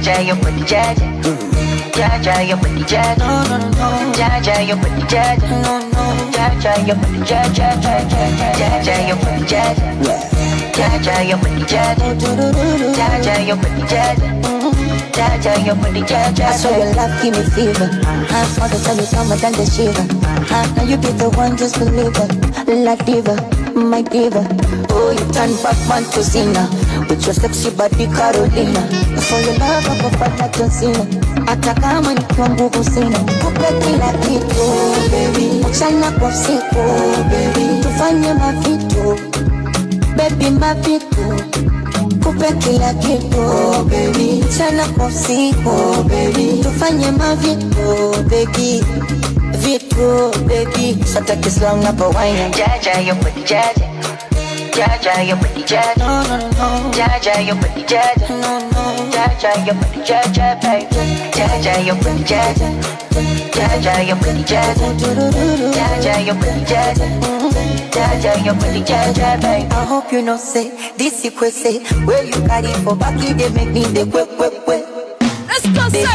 Jaja, your body jaja. Jaja, your body jaja. No, no, no. Jaja, your body jaja. No, no. Jaja, your body jaja. Jaja, your body jaja. Jaja, your body jaja. Jaja, your body jaja. Jaja, your body jaja. I saw your love give me fever. All the time you come and the shiver. Now you be the one, just believe it. La diva, my diva. Oh, you turn Batman to Cena with your sexy body Carolina. For your love, I'm a fan like John Cena. Hata kama nikiwa nguvu sina, kupe kila kitu, baby. Mchana kwa siku, baby. Tufanye mavitu, baby, mavitu. Kupe kila kitu, baby. Mchana kwa siku, baby. Tufanye mavitu, baby. Vitu, baby. Sota kislang na pawain. Jaja, your body jaja. Jaja, your body jaja. No, no, no. Jaja, your body jaja. No, no. Jaja, your body jaja, baby. Jaja, your body jaja. Jaja, your body jaja. Jaja, your body jaja. Jaja, your body jaja, baby. I hope you know say this you could say where you carry for back they make me the quick. Let's go say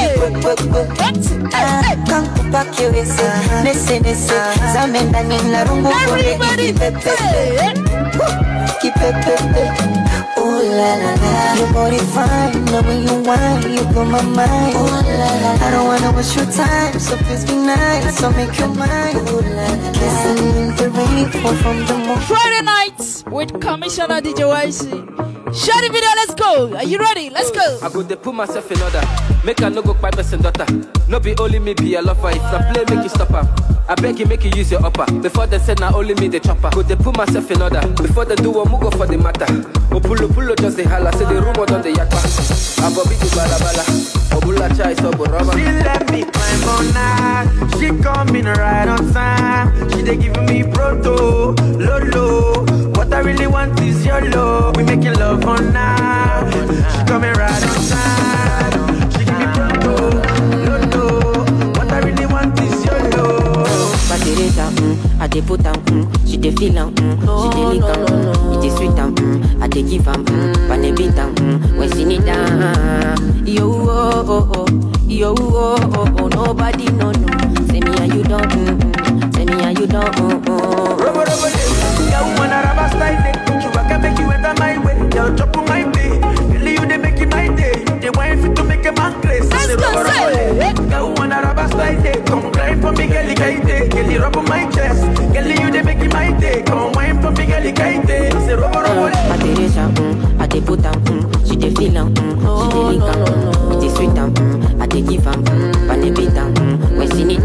can't go back your way say nese zamenda nina rungu everybody say keep it. Oh la la la, your body fine, now when you whine, you blow my mind. Oh la la, I don't wanna waste your time, so please be nice, so make your mind. Oh la la, kissing in the rain, fall from the moon. Friday nights with Commissioner DJ YC. Share the video, let's go. Are you ready? Let's go. I go to put myself in order. Make a no go by person daughter. No be only me be a lover. If I play, make you stop her. I beg you, make you use your upper. Before they said now only me the chopper. Go they put myself in order. Before they do one, go for the matter. O pulo just the holla. Say the rumor on the yakpa. I go be the balabala. Obula chai so boroma. She let me climb on night. She coming right on time. She they giving me proto, lolo. What I really want is your love. We making love on night. She coming right on time. She give me proto, lolo. What I really want is your love. I dey put she dey feel she dey lick it dey sweet I dey give pan beat when she need yo yo nobody no say me and you don't say me and you don't Robo yeah wanna rubber style you can make you enter my way you drop on my day girl you dey make it my day they want fit to make a man crazy yeah wanna rubber style come cry for me girl you rub on my chest girl you dey make it my day come wine for me girl you say robo I dey put she dey feel she dey lick it dey sweet I dey give pan beat when she need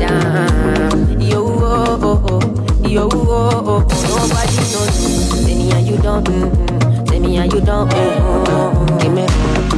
yo nobody knows say me and you don't say me and you don't give me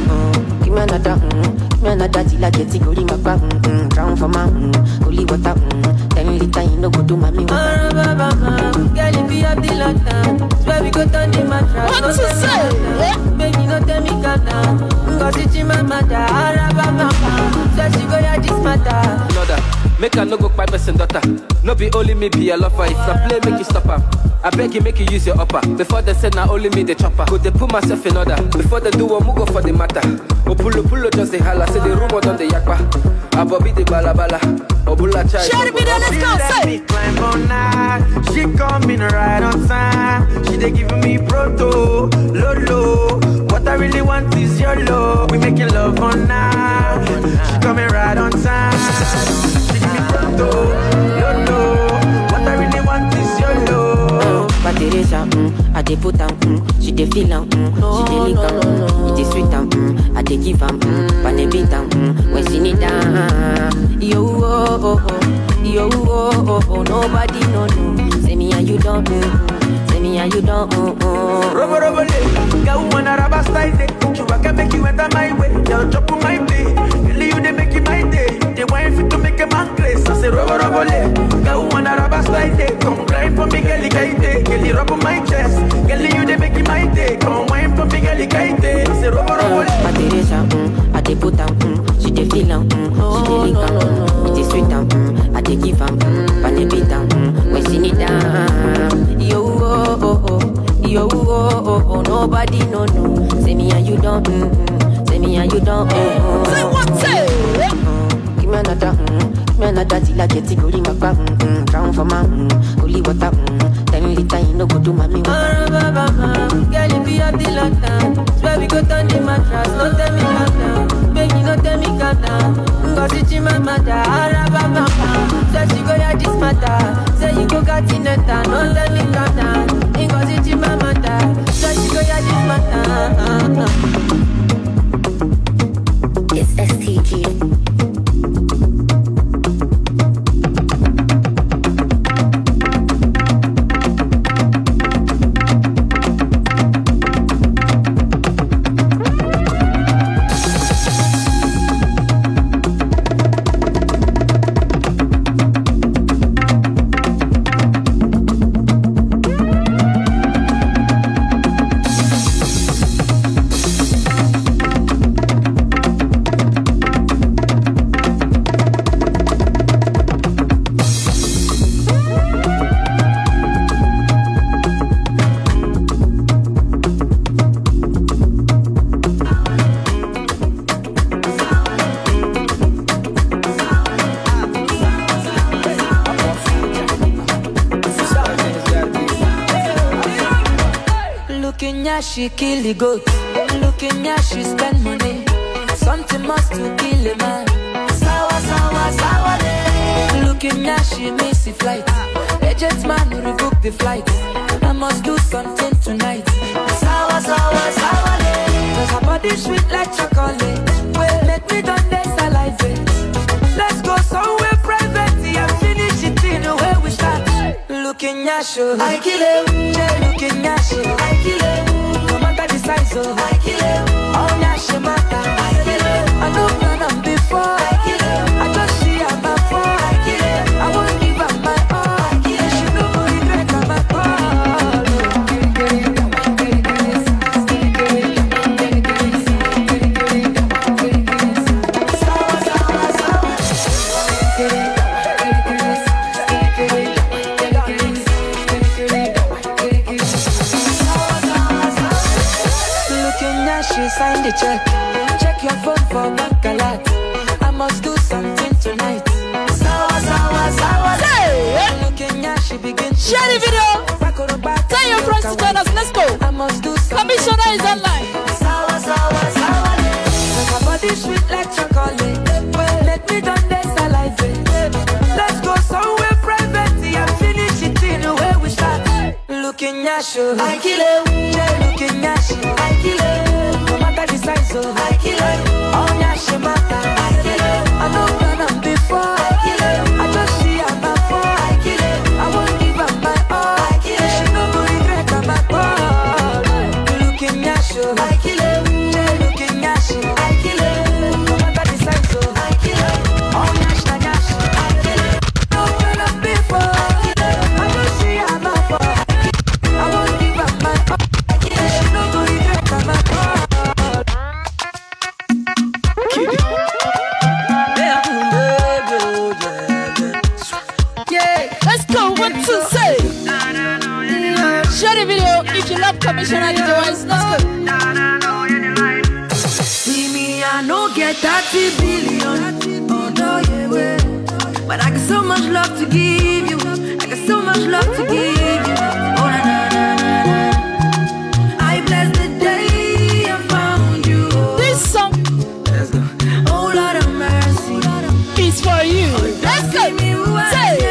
another till I get it go my back drown for my holy water 10 liter you no go do mommy water girl if you have the lantern swear we go turn the mattress what to say baby no tell me calm down cause it's in my mother araba swear she go hear this matter make a no go by person daughter. No be only me be a lover. If I play, make you stop her. I beg you, make you use your upper. Before they said now only me the chopper. Go they put myself in order. Before they do one, go for the matter. O pulo just the holla. Say the rumor on the yakpa. I bobby the balabala. Obula chai. Share the video, let's go. Say. Me climb on night. She coming right on time. She they giving me proto, lolo. What I really want is your love. We making love on night. She coming right on time. What I really want is your love. But Teresa, I dey put she dey feel she dey lick it dey sweet I dey give pan beat when she need yo nobody no say me and you don't say me and you don't Robo girl wanna rubber style you can make you enter my way you drop on my day girl you dey make it my day they want fit to make a man crazy I say robo girl wanna rubber style come cry for me girl you rub on my chest girl you dey make it my day come wine for me girl you I say robo but Teresa I dey put she dey feel she dey lick it dey sweet I dey give pan beat when she need yo nobody no say me and you don't say me and you don't. Say what, say? Give me another till I get it, go in my back. Drown for my holy water. 10 liter, you no go do mommy. Girl, if you have the lockdown, swear we go turn the mattress. Don't tell me calm down, baby, don't tell me calm down. Cause it's in my mother, say she go ya this matter. Say you go got in the town, don't tell me calm down. Cause it's in my mother, say she go ya this matter. It's STG. She kill the goat. Looking at she spend money. Something must to kill a man. Sour, sour, sour day. Looking at she miss the flight. Agent man rebook the flight. I must do something tonight. Sour, sour, sour day. Cause her body sweet like chocolate. Well, let me done this salivate. Let's go somewhere private and finish it in the way we start. Looking at you, I kill him. Looking at you, I kill him. The size of I kill him. Oh, Nashimata, I kill him. I don't plan on before, I kill him. I just see her before, I kill him. I won't give up my all, I kill him. She don't regret on my call. Sour, sour, sour. She signed the check. Check your phone for bank alert. I must do something tonight. Sour, sour, sour. Say! Looking at she begins. Share the video. Tell your friends to join us. Let's go. I must do something. Commissioner is online. Sour, sour, sour. My body sweet like chocolate. Let me done this salivate. Let's go somewhere private and finish it in the way we start. Looking at you, I kill him. Looking at you, I kill him. The size of I kill him. Oh, Nashimata, I kill him. I don't plan on before, I kill him. I just see her before, I kill him. I won't give up my all, I kill him. She don't regret on my call. Looking at you, I kill him. Looking at you, I kill him. No matter the size of I kill him. Oh, Nashimata, I kill him. Don't plan on before, I kill him. I just see her before, I won't give up my all, I kill him. She don't regret on my call. Let's go. What to say? Share the video if you love Commissioner DJ Wise. Let's go. See me, I no get 30 billion. Oh no, yeah, well. But I got so much love to give you. I got so much love to give you. Oh na na na na na. I bless the day I found you. This song Oh Lord of mercy is for you. Let's go. Say.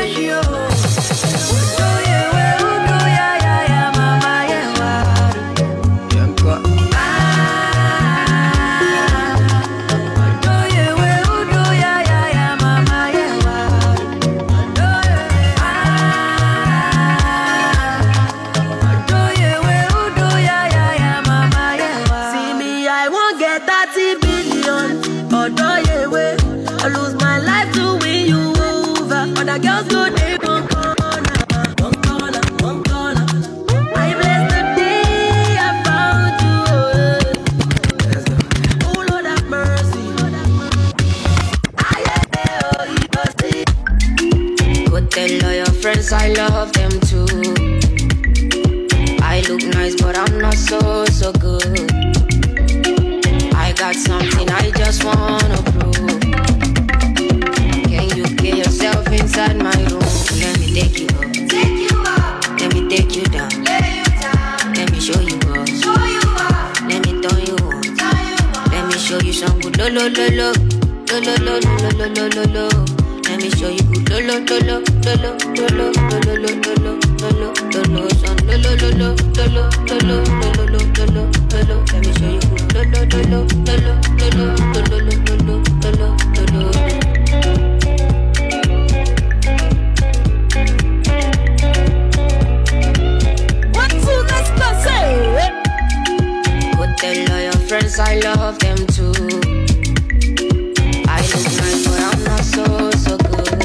Friends, I love them too. I look nice, but I'm not so good. I got something I just wanna prove. Can you get yourself inside my room? Let me take you up. Let me take you down. Let me show you up. Let me turn you on. Let me show you some good lo lo lo lo lo lo lo lo lo lo lo lo. Let me show you good lo lo lo lo lo lo lo lo lo lo lo lo lo lo son lo lo lo lo lo lo lo lo lo lo lo. Let me show you good lo lo lo lo lo lo lo lo lo lo lo lo. Tell all your friends I love them too. I look nice but I'm not so good.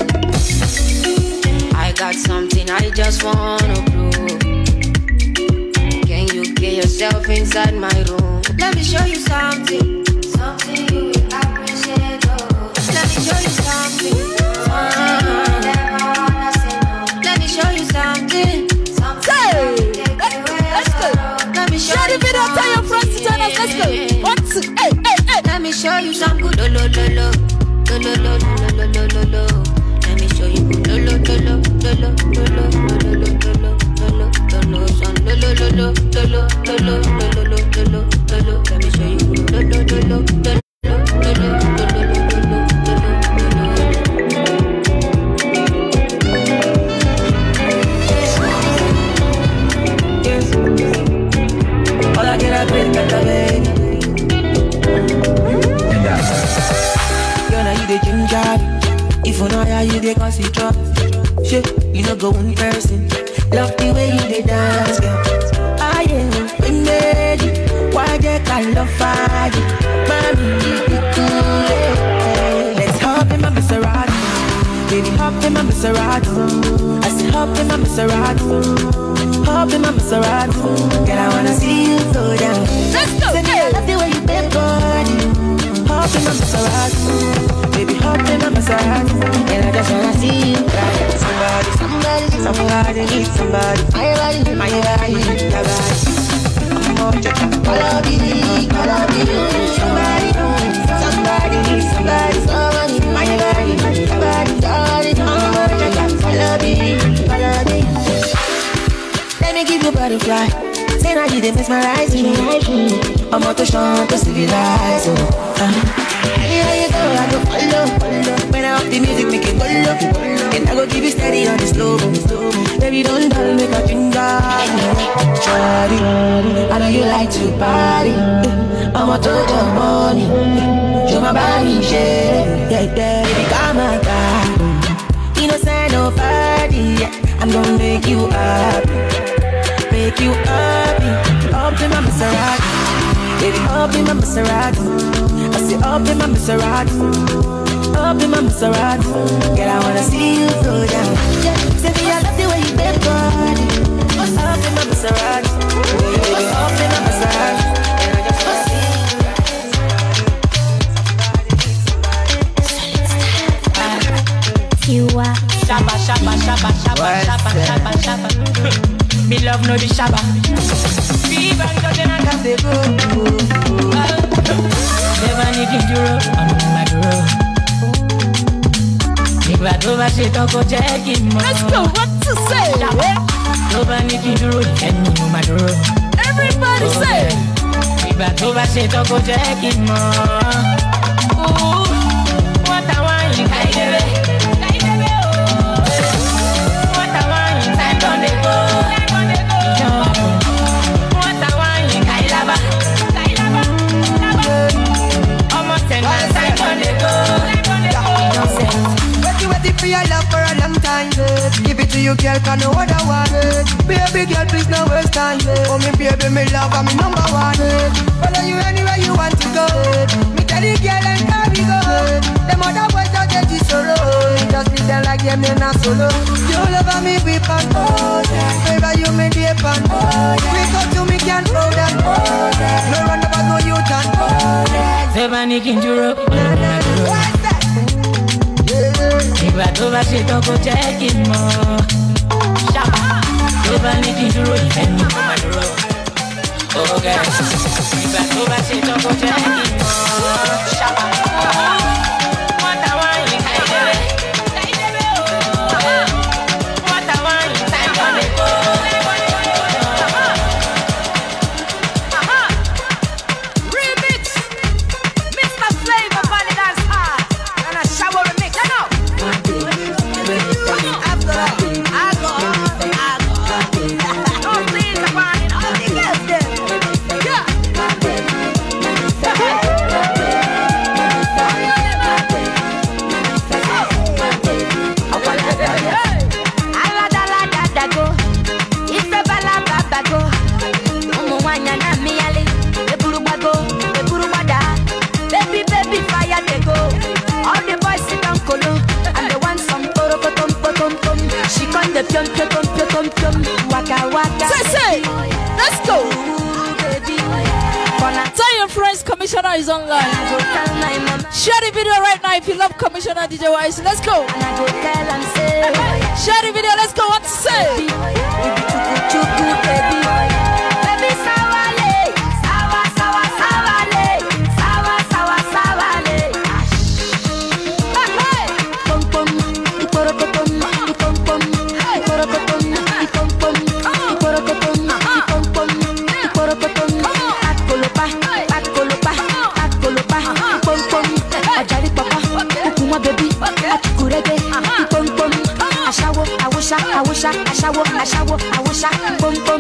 I got something I just wanna prove. Can you get yourself inside my room? Let me show you something. Something you will appreciate. Oh. Let me show you something. Let me show you something. Let's go. Let me show you something. Tell your friends to join us. Let's go. 1, 2, hey. Let me show you some good lo lo lo lo lo lo lo lo lo lo lo. Let me show you good lo lo lo lo lo lo lo lo lo lo lo lo lo son lo lo lo lo lo lo lo lo lo lo. Let me show you good lo lo lo lo lo lo lo if you know how you dey cause it drop, shit, you know go one person. Love the way you dey dance, girl. I am ready. Why they call love fire? Mommy, you cool. Let's hop in my Maserati, baby, hop in my Maserati. I say hop in my Maserati, hop in my Maserati. Girl, I wanna see you go down. Let's go. Say me, I love the way you bend body. Hop in my Maserati, baby, hop in my Maserati. And I just wanna see you ride. Somebody needs somebody. My body, your body. I'm on your top. I love you. Somebody needs somebody. My body, your body. I'm on your top. I love you. Let me give you butterfly. Say now you dey mesmerize me. I'm out to shine to civilize. Anywhere you go, I go follow. When I up the music, make it go low. And I go give you steady on the slow. Baby, don't dull, make a finger. Shawty, I know you like to party. I'm out to your money. Show my body, shit. Yeah, baby, come on, God. Innocent, no party. I'm gonna make you happy. Make you happy. Up in my Maserati, baby, up in my Maserati. I say up in my Maserati, up in my Maserati. Girl, I wanna see you go down. Say me, I love the way you bend body. Up in my Maserati, baby, up in my Maserati. And I just wanna see You are Shabba, shabba, shabba, shabba, shabba, shabba, shabba. Me love no the shabba. Fever touching and have the go. Never need to roll on my road. Never shit up go check it more. Let's go. What to say? Never need to roll and you my road. Everybody say. Never shit up go check it more. Ooh, what I want you guys do. For your love for a long time, give it to you, girl, can no other one. Baby girl, please no waste time. Oh, me baby, me love, I'm me number one. Follow you anywhere you want to go. Me tell you, girl, and carry go. Them other boys don't get you solo. Just treat them like them, they're not solo. You love me, we pan. Baby, you me deep pan. We go to me, can't hold them. No run about no you can. Never need to roll. What's that? Never do that shit, don't go check it more. Shabba, never need to roll and you my road. Okay. Ìgbà tó bá ṣe tán kó jẹ́ kí n mọ̀. Wọ́n ta wáyé káìdébé. Wọ́n ta wáyé káìdébé. Remix, Mr. Flavor Valley Dance Hall, and a shower remix. I know. After that, I go. Oh, please, I'm on it. All the girls there. Yeah. Say, let's go. Tell your friends Commissioner is online. Share the video right now if you love Commissioner DJ Wise. Let's go. Share the video. Let's go. What to say? I wish I boom boom.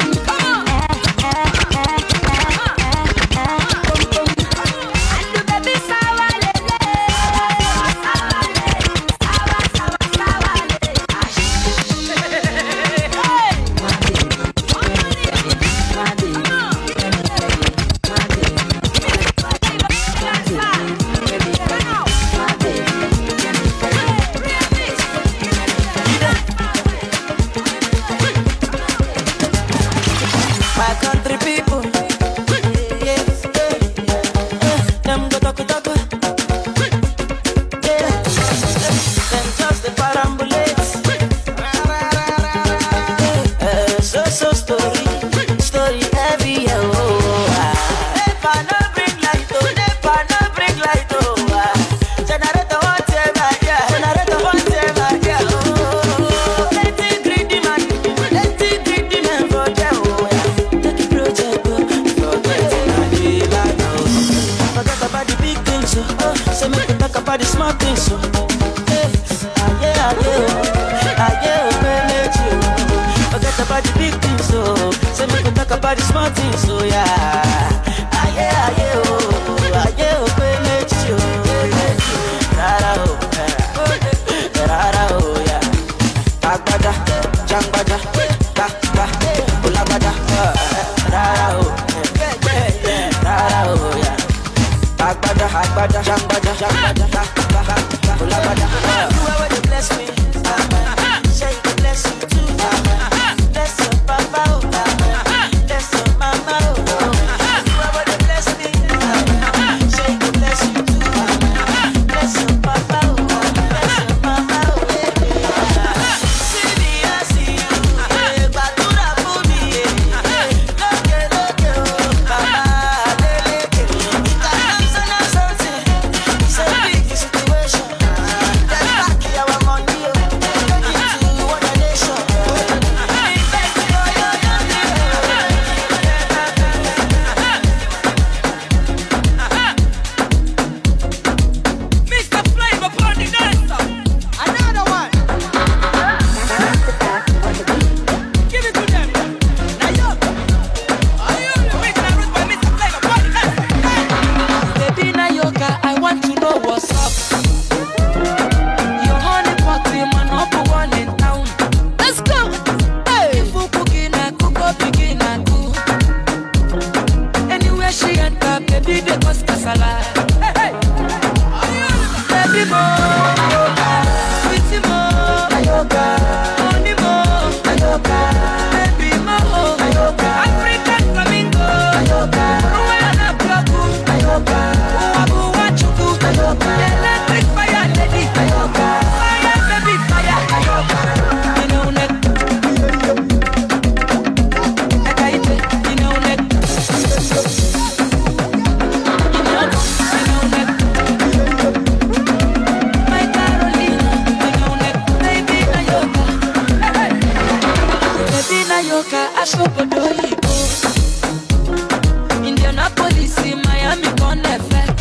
Indianapolis, Miami, Connecticut.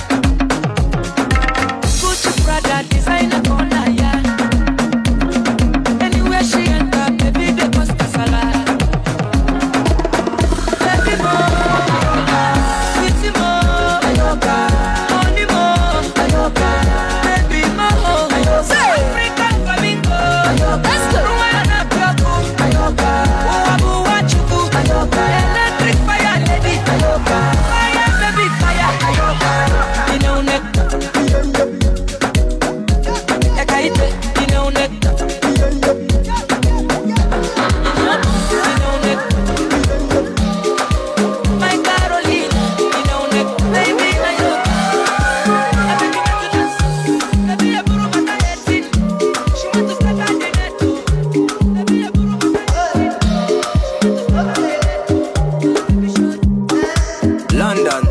Gucci, Prada, designer, corner, yeah. Anywhere she enter, baby, they must be salad. Baby, more, pretty more, money more, baby, more. Say, African flamingo, let's go. Rwanda, Boko, Uwabu, Wachuku, electric fire, lady, fire, baby, fire. You know, neck. You know, neck. My Caroline, you know, neck. Baby, I know. Baby, I put on my head. She wants to start on the net too. Baby, I put on my London.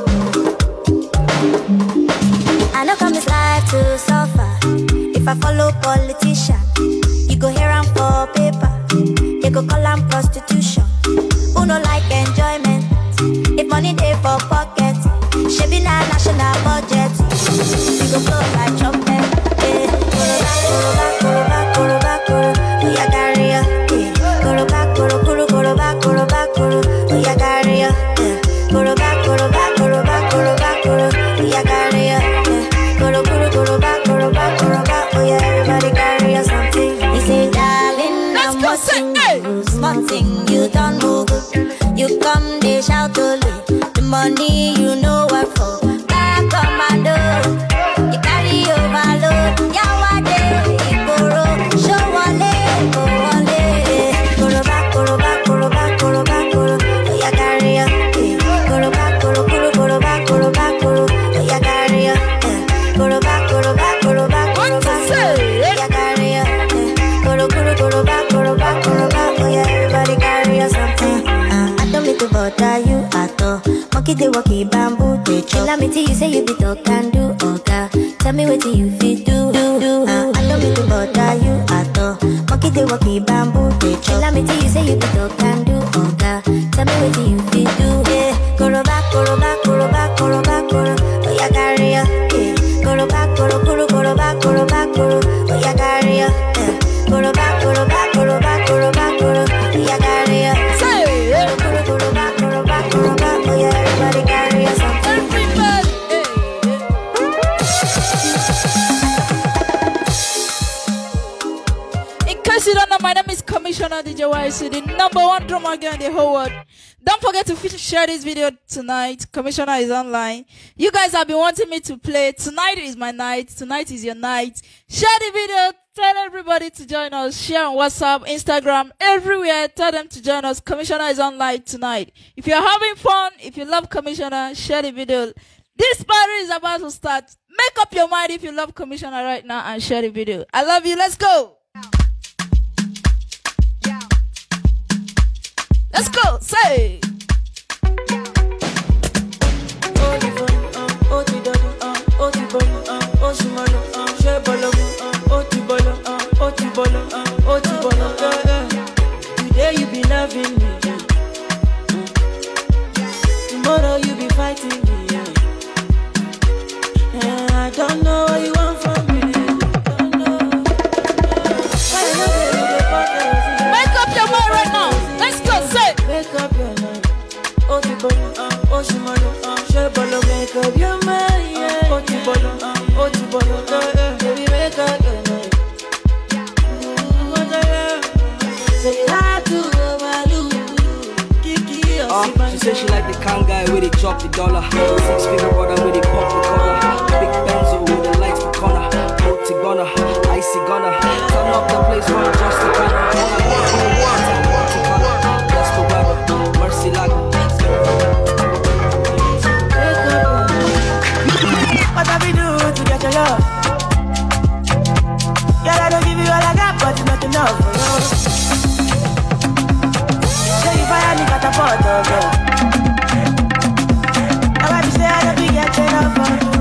I know come this life to suffer. If I follow politician, you go hear am for paper. They go call am prostitution. Who no like enjoyment? If money dey for pocket, shebi na national budget. We go blow like trumpet. Koroba, koroba, koroba, koro. Oya carry ya. Koroba, koro, koro, koroba, koroba, koro. Oya carry ya. Koroba, koroba, koroba, koroba, koro. Oya carry ya. Koro, koro, koroba, koroba, koroba. Oya everybody carry ya something. You say, darling, I'm watching you. Small thing you don't move. You come, they shout to me. The money you know what for. Back commando. You carry overload. Yawade, Ikoro. Show wale, go wale. Koroba, koroba, koroba, koroba, koro. Oya carry ya. Koroba, koro, koro, koroba, koroba, koro. Oya carry ya. Koroba, koroba, koroba, koroba, koro. Oya carry ya. Koro, koro, koroba, koroba, koroba. Oya everybody carry ya something. I don't mean to bother you at all. Monkey they walkie bamboo they chop. Let me tell you say you be talk and do oga. Tell me what you fit do. I don't mean to bother you at all. Monkey they walkie bamboo they chop. Let me tell you say you be talk and do oga. Tell me what you fit do. Yeah, koroba, koroba, koroba, koroba, koro. Oya carry ya. Yeah, koroba, koro, koro, koroba, koroba, koro. Oya carry ya. Yeah, koroba, koroba, koroba, koroba, koro. Oya carry ya. In case you don't know, my name is Commissioner DJ YC, the #1 drummer girl in the whole world. Don't forget to share this video tonight. Commissioner is online. You guys have been wanting me to play. Tonight is my night. Tonight is your night. Share the video. Tell everybody to join us. Share on WhatsApp, Instagram, everywhere. Tell them to join us. Commissioner is online tonight. If you're having fun, if you love Commissioner, share the video. This party is about to start. Make up your mind if you love Commissioner right now and share the video. I love you. Let's go. Let's go. Say. Today you be loving me. Tomorrow you be fighting me. I don't know what you want from me. Make up your mind right now. Let's go. Say. Make up your mind. Make up your mind. Baby, make up your mind. Say you like to overlook. She said she like the kind guy where they chop the dollar. 6-figure brother where they pop the collar. Big Benzo with the lights for corner. Multi gunner, icy gunner. Turn up the place for just the corner. That's the weather, mercy lager. What have we do to get your love? Girl, I don't give you all I got, but it's not enough for you. Say you fire me, got a pot of you. Now I say I don't be getting enough for you.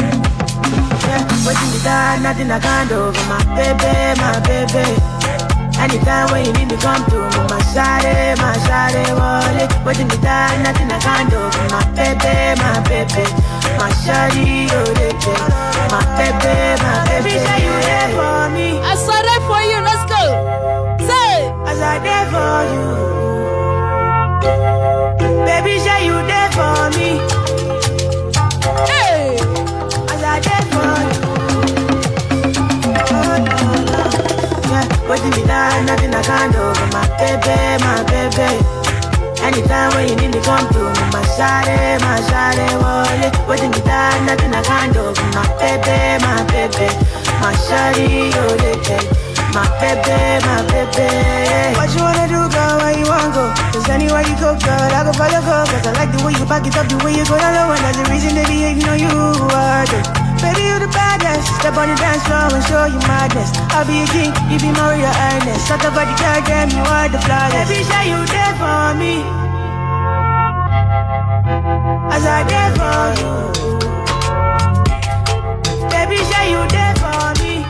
Yeah, waiting me down, nothing I can't do for my baby, my baby. Anytime when you need me, come through. My shawty, wallet. Waiting me down, nothing I can't do. My baby, my shawty, my baby, say you there for me. I saw that for you. Let's go. Say, as I there for you. Baby, say you there for me. hey, As I there for you. Oh, no. Yeah, waiting me down, nothing I can't do. My baby. Anytime when you need me, come through. My shawty, wallet. Waiting me down, nothing I can't do. My baby, my shawty, my baby. What you wanna do, girl? Where you wanna go? Cause anywhere you go, girl, I go follow, go. Cause I like the way you back it up, the way you go down low. And that's the reason they be hating on you. Baby, you the baddest. Step on the dance floor and show you madness. I'll be a king, you be Maria Ernest. Shut up, body, girl, damn, you are the flawless. Baby, say you there for me. As I there for you. Baby, say you there for me.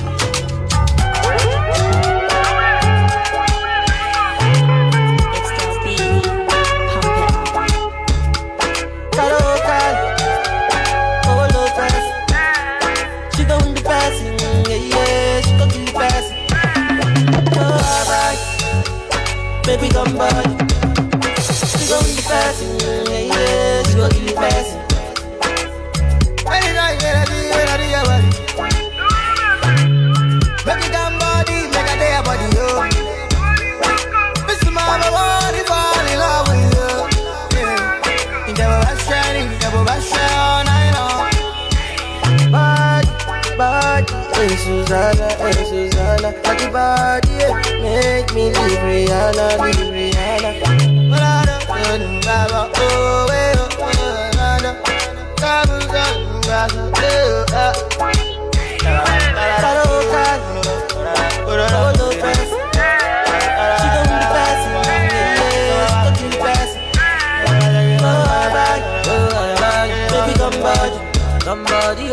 Baby, come back. She gon' be fast, yeah, she gon' be fast. Baby, come body, make a day body, yo. Mr. Mama, want to fall in love with you. Yeah. You never rush all night long. Body, hey Susanna, body, yeah. Make me leave Rihanna. But I don't know, oh, somebody,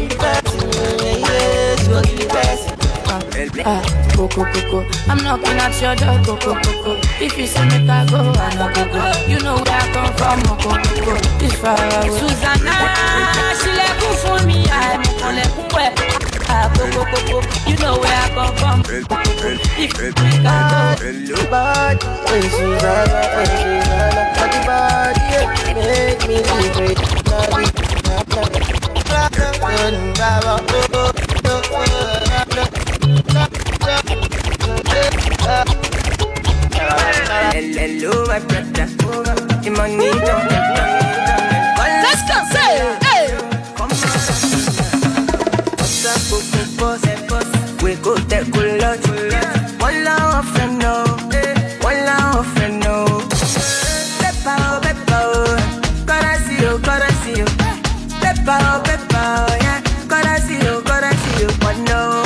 Coco, I'm knocking at your door, Coco. If you say make I go, I know go. You know where I come from, Coco. It's far away. Susanna, she left for me, I'm on Coco. You know where I come from. If you make I go, body, hey Susanna, body, make me leave it. Hello, my brother. The money don't. let's go. Say, hey. We go take a lot. One love friend, no. One love friend, no. Peppa, gotta see you. Peppa, yeah. Gotta see you, but no.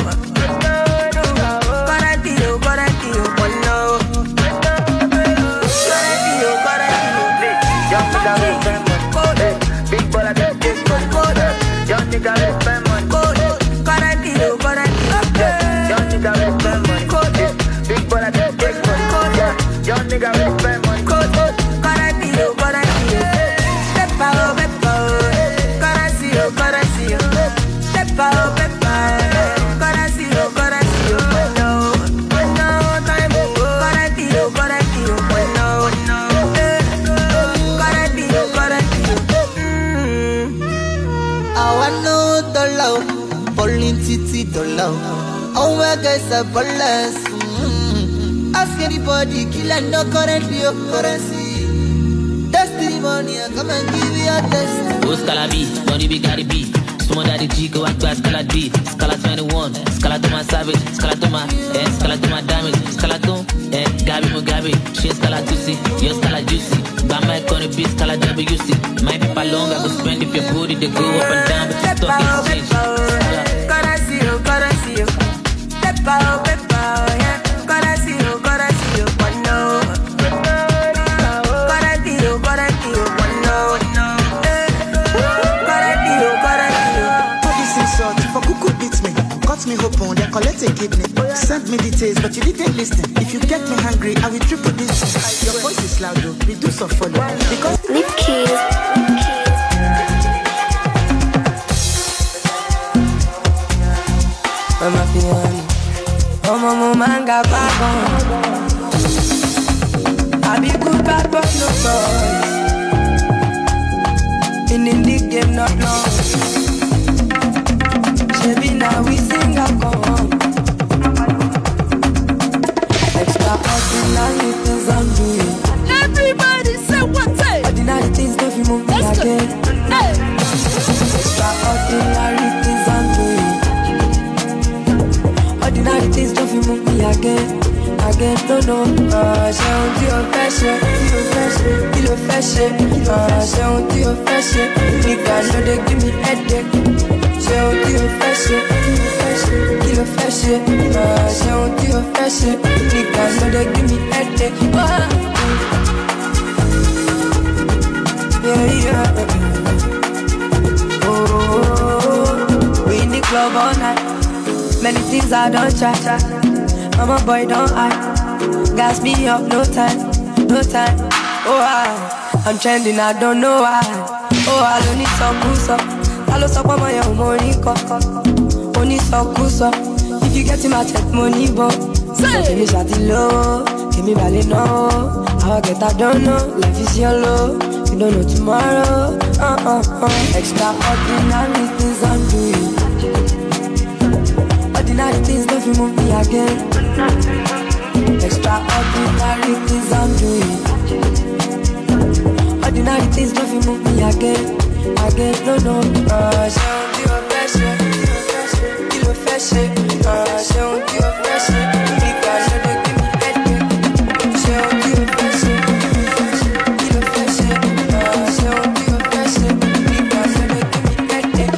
Oh my guys are ballers. Ask anybody, killer no currently your currency. Destiny money, come and give you a test. Oh, Scala B, Donny B, Gary B. Someone that the G go and class Scala D. Scala 21, Scala to my savage, Scala to my, Scala to my damage, Scala to, Gabi Mugabe. She Scala Tusi, you're Scala Juicy. Bama gonna be Scala WC. My people long, I go spend if your booty, they go up and down, but the stock is changed. Peppa, yeah. Gotta see you, but no. Gotta see you, but no. Gotta see you. Body say salt, if a cuckoo beats me, cut me hope bone, they're collecting kidney. Send me details, but you didn't listen. If you get me hungry, I will triple this. Your voice is loud though, reduce or follow. Because Lip kiss. I'm a piano. Oh, manga bagon. I be good bad but no choice. In the game not long. Shebi now we sing a come. Extraordinary things I'm doing. Everybody say what say. Ordinary things don't you move me again. Hey. Extraordinary things I'm doing. Ordinary things don't you move me again. No, j'ai honte au fashion, il au fashion, j'ai honte au fashion, nigga no dey give me headache. J'ai honte au fashion, il au fashion, j'ai honte au fashion, nigga no dey give me headache. Yeah. Oh, we in the club all night. Many things I don't try. I'm a boy, don't I? Gas me up, no time. Oh, I'm trending, I don't know why. Oh, I don't need some booster. I lost up on my own money, only some booster. If you get in my check money, but give me shawty low, give me ballet no. How I get, I don't know. Life is yellow, you don't know tomorrow. Extraordinary things I'm doing. Ordinary things don't you move me again. Extraordinary things I'm doing. Ordinary things don't you move me again. No. J'ai honte au fashion, il au fashion. J'ai honte au fashion, nigga no dey give me headache. J'ai honte au fashion, il au fashion. J'ai honte au fashion, nigga no dey give me headache.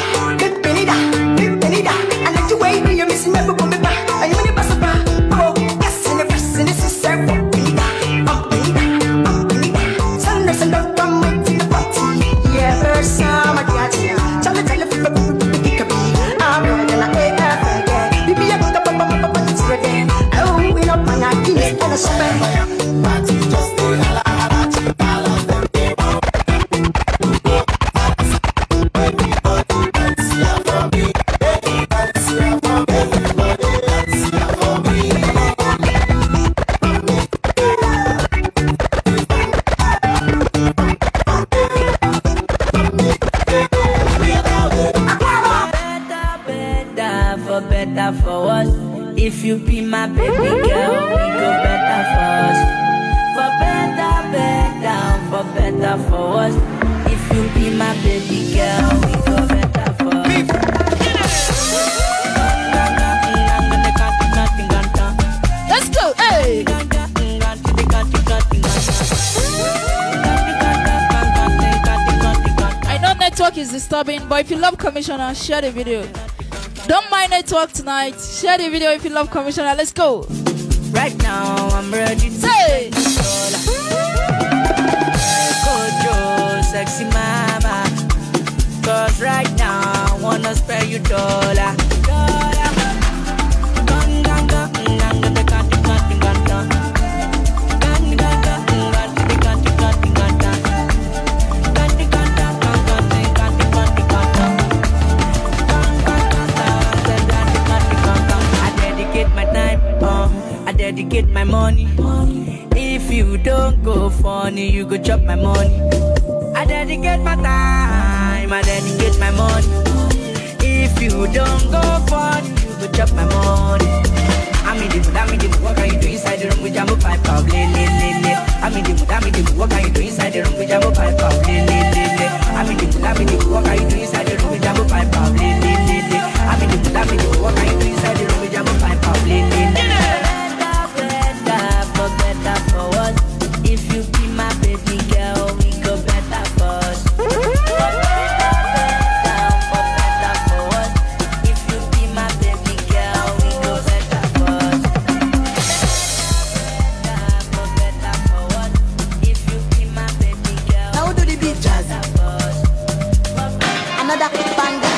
Benida, I let you wait, you miss me, but me back. And you want to pass a bar. Oh, better for us. If you be my baby girl, we go better for us. Let's go, hey! I know network is disturbing, but if you love Commissioner, share the video. Don't mind network tonight. Share the video if you love Commissioner. Let's go. Right now, I'm ready to say Kojo, sexy mama. Cause right now, I wanna spare you dollar. Dedicate my money. If you don't go funny, you go chop my money. I dedicate my time, I dedicate my money. If you don't go funny, you go chop my money. I'm in the mood, what can you do inside the room with Jambo pipe? I'm in the mood, what can you do inside the room with Jambo pipe? I'm in the mood, what can you do inside the room with Jambo pipe? I'm in the mood, what can you do inside the room with Jambo pipe? Better for us. If you be my baby girl, we go better for us. Better for us. If you be my baby girl, we go better for us. Better for us. If you be my baby girl, now do the beat jazz. Another quick banger.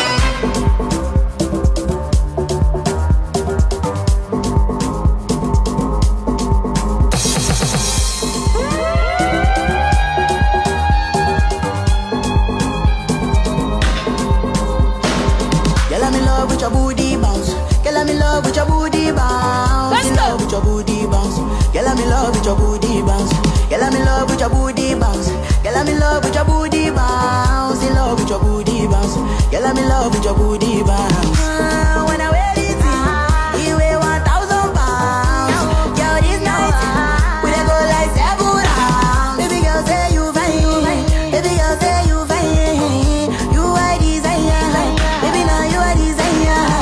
I'm in love with your booty bounce. In love with your booty bounce. Girl, I'm in love with your booty bounce. Girl, I'm in love with your booty bounce. Girl, I'm in love with your booty bounce. In love with your booty bounce. Girl, I'm in love with your booty bounce. When I wear it, you weigh 1,000 pounds. Girl, this night we dey go like 7 rounds. Baby girl, say you fine. Baby girl, say you fine. You are desire. Baby, now you are desire.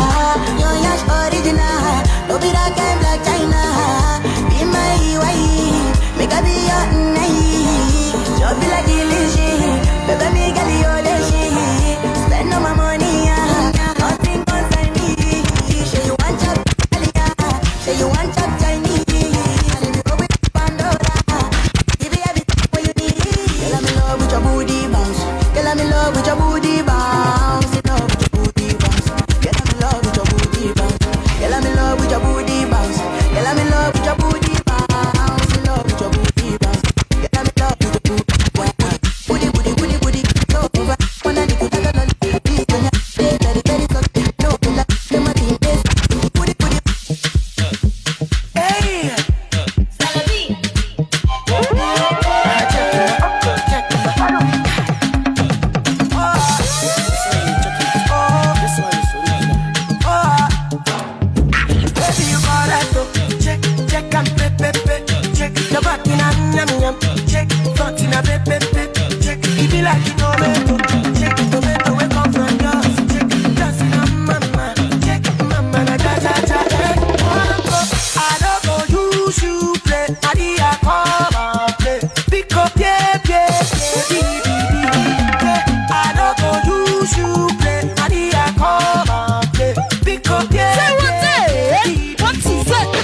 Don't be that kind like China. Be my wife. Make a be your night. Just be like delicious. Baby, me get your delicious. Spend all my money. Nothing concern me. Say you want chop Italia. Say you want chop Chinese. Say you go with Pandora. Give you everything what you need. Girl, I'm in love with your booty bounce. Girl, I'm in love with your booty bounce. In love with your booty bounce. Girl, I'm in love with your booty bounce. Girl, I'm in love with your booty bounce. Girl, I'm in love with your booty bounce. In love with your booty bounce. Girl, I'm in love with your booty bounce. Booty, booty, booty, booty. No over. When I do that, I don't know. Please don't have. Very, very soft. No over. Let my team best. Booty, booty. Hey. Salabi. Your back in a yum, check, front in a pepe, check, it be like you know me, check, tomato we come from yours, check, dance in a mama, check, mama na cha cha cha, I don't go use you play, I di a come and play, pick up yeah, I don't go use you play, I di a come and play, pick up yeah, what's that?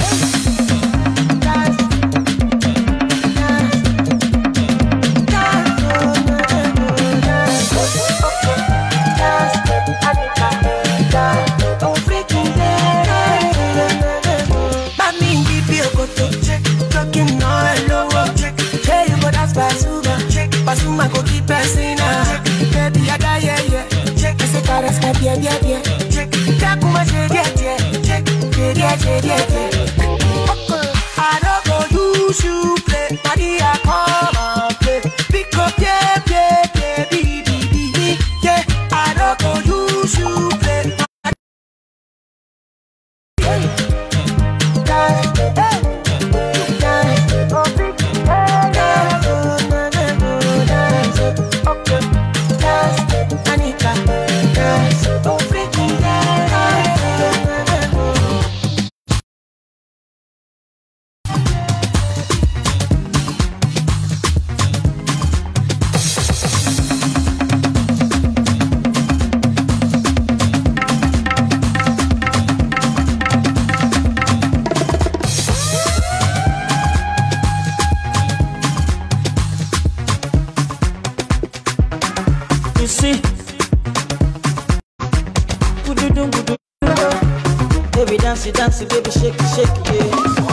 Basuma go keep passing up. Baby, I got yeah. Check this out, that's my yeah. Check Takuma yeah. Check yeah. I don't go use you play. Maria come and play. Pick up yeah, baby. Yeah, I don't go use you play. see. Baby dance, baby shake it, yeah.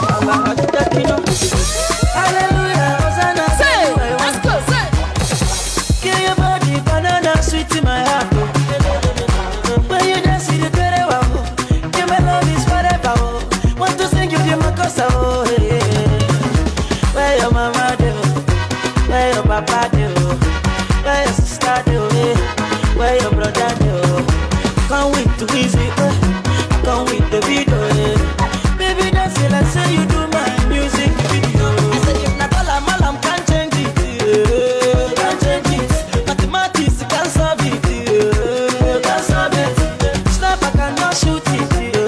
Hallelujah, Hosanna. Say, let's go, say. Kill your body, banana sweet in my heart. When you dance, you do it well. Give my love is forever. Want to sing you the makosa. Where your mama do? Where your papa do? Where your sister do? Where your brother do? Can't wait to visit. Can't wait to video. Baby, dance it like say you do my music video. I said if not all I'm can't change it. Can't change it. Mathematics can't solve it. Can't solve it. Snap I cannot shoot it.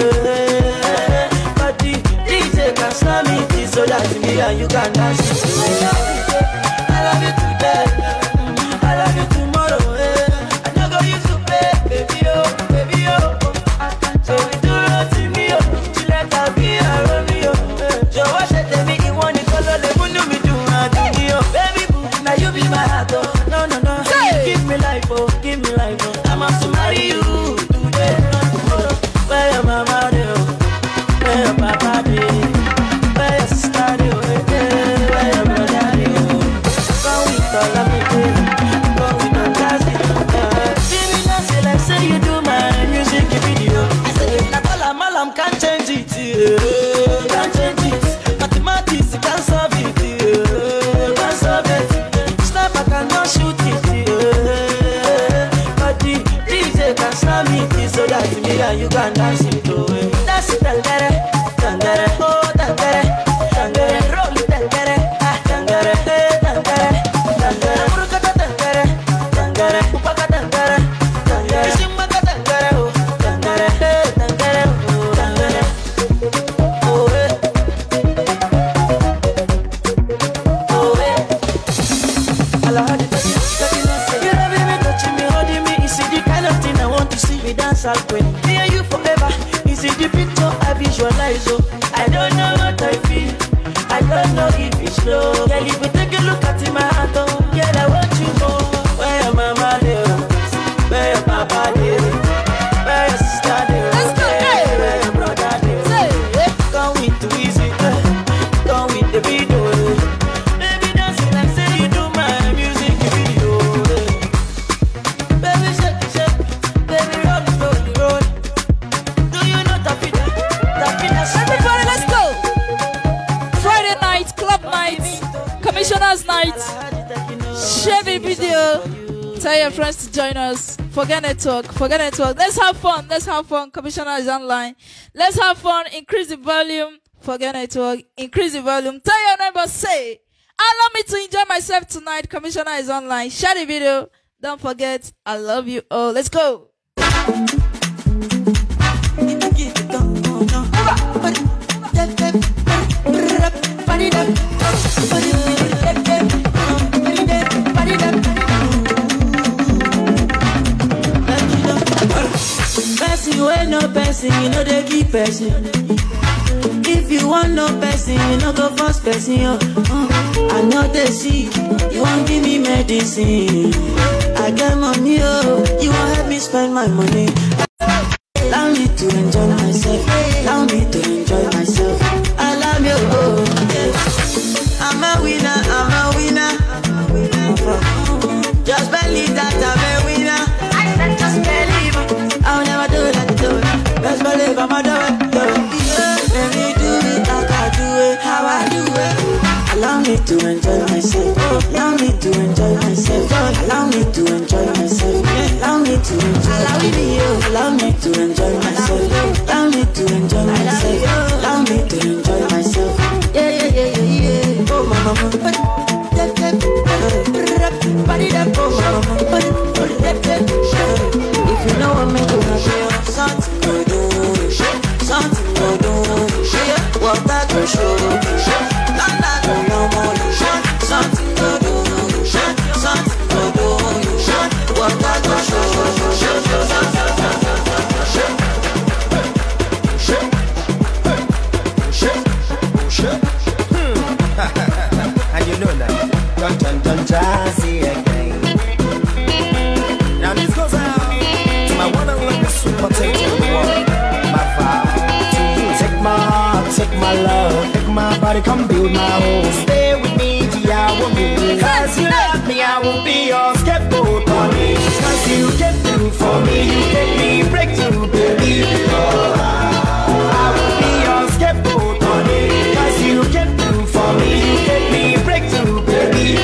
But the DJ can slam it so that me and you can dance it. I love you today. I love you tomorrow. I don't go use to play, baby oh, baby oh. So we do nothing me oh. She let her be a Romeo. So what she tell me you want it all the moon me do me oh. Baby boo, now you be my heart oh. No no no, give me life oh, give me life oh. I must marry you today, not tomorrow. Where your mama do? Where your papa do? Where your sister do? Where your brother do? Go with all of me, go with all class. Baby, dance it like say you do my music video. I said if not all I'm can't change it, can't change it. Mathematics can't solve it, can't solve it. Snap I cannot shoot it, but the DJ can slam it so that me and you can dance it. Dance it, tangere, tangere, oh tangere, tangere, roll it, tangere, tangere, tangere, tangere, burukata tangere, tangere, upaka tangere, tangere, simaka tangere, oh tangere, tangere, oh tangere, oh oh Allah had it, you loving me, touching me, holding me. Is it the kind of thing I want to see? We dance all way, me and you forever. Is it the picture I visualize? Oh, I don't know what I feel. I don't know if it's slow. Girl, if you take a look at my heart, oh, girl, I want you more. Where your mama do? Where your papa do? Where your sister do? Where your brother do? Come with the easy, come with the video. Baby, dance it like say you do my music video. Baby, shake it, shake it. Baby, roll it, roll it, roll it. Do you know Tafina? Tafina, Everybody, let's go. Friday night, club night, commissioners night. Share the video. Tell your friends to join us. Forget network. Forget network. Let's have fun. Let's have fun. Commissioner is online. Let's have fun. Increase the volume. Forget network. Increase the volume. Tell your neighbors. Say, allow me to enjoy myself tonight. Commissioner is online. Share the video. Don't forget. I love you all. Let's go. Person when no person, you know they be person. If you want no person, you know go first person. I know they see, you won't give me medicine. I get money, oh, you won't help me spend my money. Allow me to enjoy myself. Allow me to enjoy myself. I love you, oh, yes. I'm a winner, I'm a winner. Just believe that I'm a winner. I said just believe. I'll never do it like you do it. Just believe I'm a do it. Let me do it like I do it, how I do it. Allow me to enjoy myself. Allow me to enjoy myself. Allow me to enjoy myself. Allow me to enjoy. Allow me to enjoy myself. Allow me to enjoy myself. Allow me to enjoy myself. Yeah, yeah, yeah, yeah, yeah. Oh, mama. If you know what me do, something go do, something go do. What that go show, Landa go no more. Something go do, something go do. What that go show. body, come build my home. Stay with me, Diawo me. Cause you love me, I will be your scapegoat, honey. Cause you came through for me, you gave me breakthrough, baby. I will be your scapegoat, honey. Cause you came through for me, you gave me breakthrough, baby.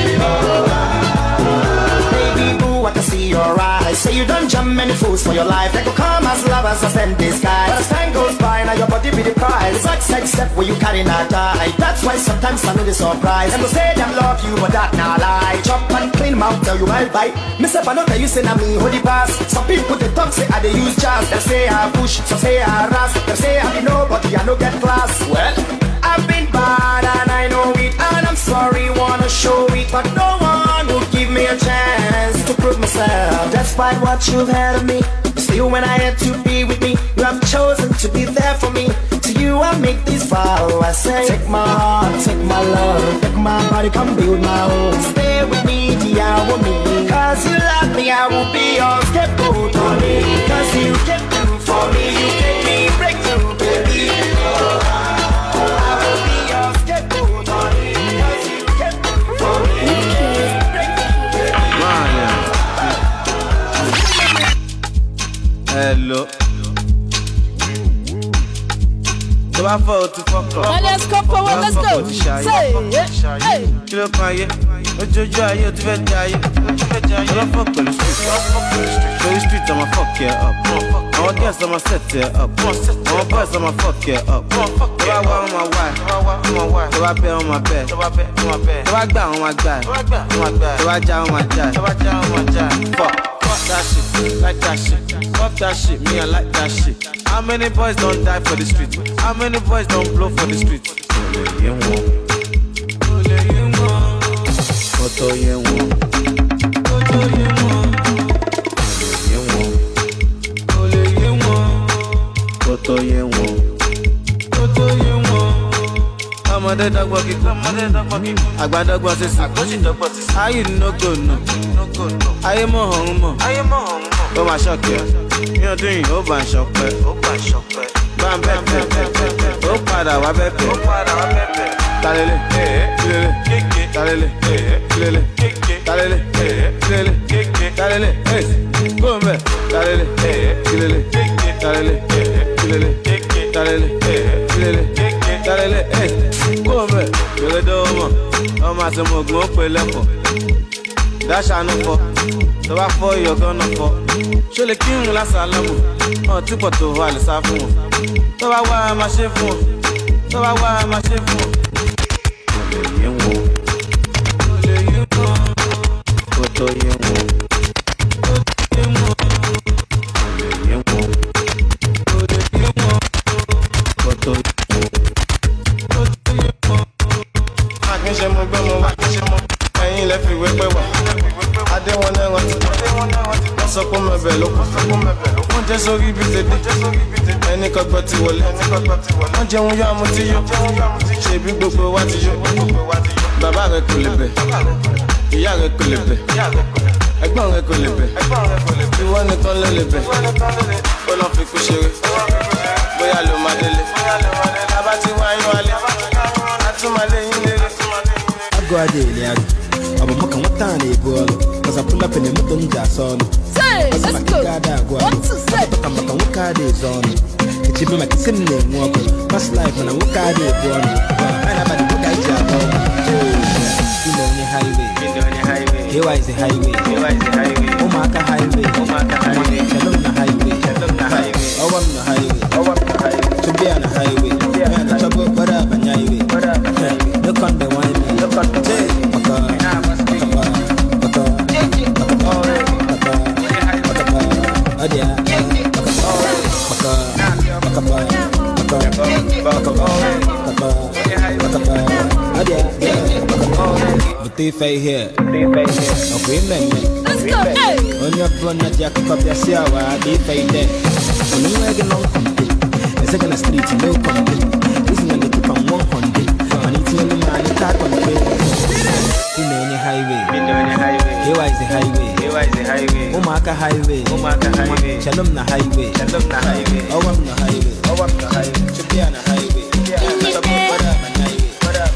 Baby boo, I can see your eyes. Say you don't jump many fools for your life. They could come as lovers or send disguise. But as time goes by, now your body be the prize. It's like sex step where you carry not die. That's why sometimes I know the surprise. And they say them love you, but that not lie. Chop and clean mouth, tell you I bite. Miss up, I know that you say na me, hold the pass. Some people they talk, say I they use jazz. They say I push, some say I ras. They say I be nobody, I no get class. Well, I've been bad and I know it, and I'm sorry, wanna show it, but no one will give me a chance to prove myself. Despite what you've had of me, still when I had to be with me, you have chosen to be there for me. To you I make this vow, I say, take my heart, take my love, take my body, come build my home. Stay with me, Diawo me. Cause you love me, I will be your scapegoat, honey. Cause you came through for me, you gave me breakthrough, baby. I will be your scapegoat, honey. Cause you came through for me, you gave me breakthrough, baby. Hello. So I fought to fuck up. Let's come forward, let's go. Say, hey. Kilo kaye, ojojo aye o ti fẹ́ jayé. I'ma fuck on the street. So the street I'ma fuck you up. I'ma guess I'ma set you up. I'ma buzz I'ma fuck you up. So I want my wife. So I bet on my bed. So I gbà on my guy. So I ja on my jai. Fuck that shit, like that shit. Fuck that shit, me I like that shit. How many boys don't die for the street? How many boys don't blow for the street? Ọmọdé dọ́gbọ́n kíkọ́, àgbà dọ́gbọ́n sísè. Ayé no go no, ayé mọ̀ ọ̀hún mọ̀. Ó máa ṣọ́kẹ́, mi ò dún yìí, ó bá ń ṣọpẹ́. Bá ń bẹ́ẹ̀, ó padà wá bẹ́ẹ̀. Talele, kilele, talele, kilele, talele, kilele, talele, gómẹ̀, talele, kilele, talele, kilele, talele, kilele, talele, gómẹ̀, kilele dọ́wọ́ ọmọ àtẹmọ̀gbọ́n ó pè lẹ́kọ̀ọ́. Dáṣà ló fọ́, tó bá fọ́ iyọ̀ gan-an fọ́. Ṣó lè kírun lásàlámù, ọ̀ tí pọ̀ tó wà lè sá fún wọn. Tó bá wá a máa ṣe fún wọn, tó bá wá a máa ṣe fún wọn. Kò lè yé wọn, kò tó yé wọn, kò lè yé wọn, kò tó yé wọn. Má kí n ṣe mo gbọ́ mo wá, ẹ̀yin lẹ fi wé pẹ́ wá. Adé wọn náà rántí, wọ́n sọ pé mẹ́bẹ̀ ló kù. Wọ́n jẹ́ sórí ibi tèdè, ẹni kọgbọ́ ti wọlé. Wọ́n jẹun yọ àmú ti yó, ṣèbí gbogbo wa ti yó. Bàbá rẹ̀ kò lè bẹ̀, ìyá rẹ̀ kò lè bẹ̀, ẹ̀gbọ́n rẹ̀ kò lè bẹ̀, ìwọ nìkan ló lè bẹ̀. Ó lọ fi kú ṣeré, bóyá ló máa délé. Bàbá ti wá yín wálé, àtúmọ̀lé yín léré. Go a day, Liag. I'm a muck and what time they go. Cause I pull up in the middle of the sun. Say, let's go. What to say? I'm a muck and days on. It's even like a single walk. Past life when I walk out there, born. And I'm at the book I jab. You know, on the highway. Here is the highway. Omaka highway. Shalom the highway. Oh, I'm the highway. To be on the highway. Man, the trouble, but up and highway. Look on the wine. Look on the day. Thief here. Okay, man. Let's go. On your brother, Jack, up your siawa, thief there. When you are going to come, it's a street, no complaint. This is when they keep on 100. And it's only man, the car on the way. In the highway. Here is the highway. Omaka highway. Shalom the highway. Oh, I'm the highway. To be on the highway.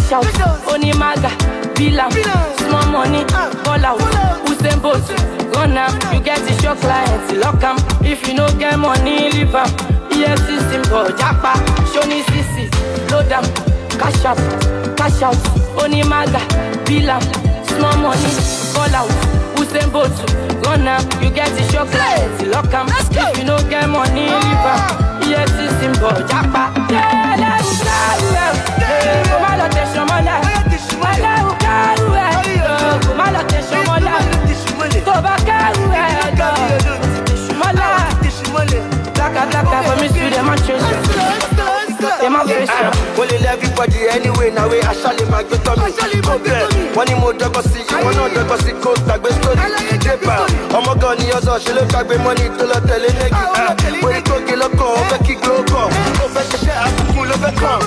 cash out, Oni Maga, Villa, small money, ball out, Usain Bolt, gonna, you get the show clients, lock 'em. If you no get money, leave 'em. EFC symbol, Japa, Shoni CC, load 'em, cash out, Oni Maga, Villa, small money, ball out, Usain Bolt, gonna, you get the show clients, lock 'em. If you no get money, leave 'em. EFC symbol, Japa, yeah, let's go. Only everybody anyway, now we actually my good tummy. One more dog see you, one other dog see coast, tag with story. I'm a gun, yours, she look like money to the telenegi. When you go kill a call, over kick local. Over the share, I'm full of a car.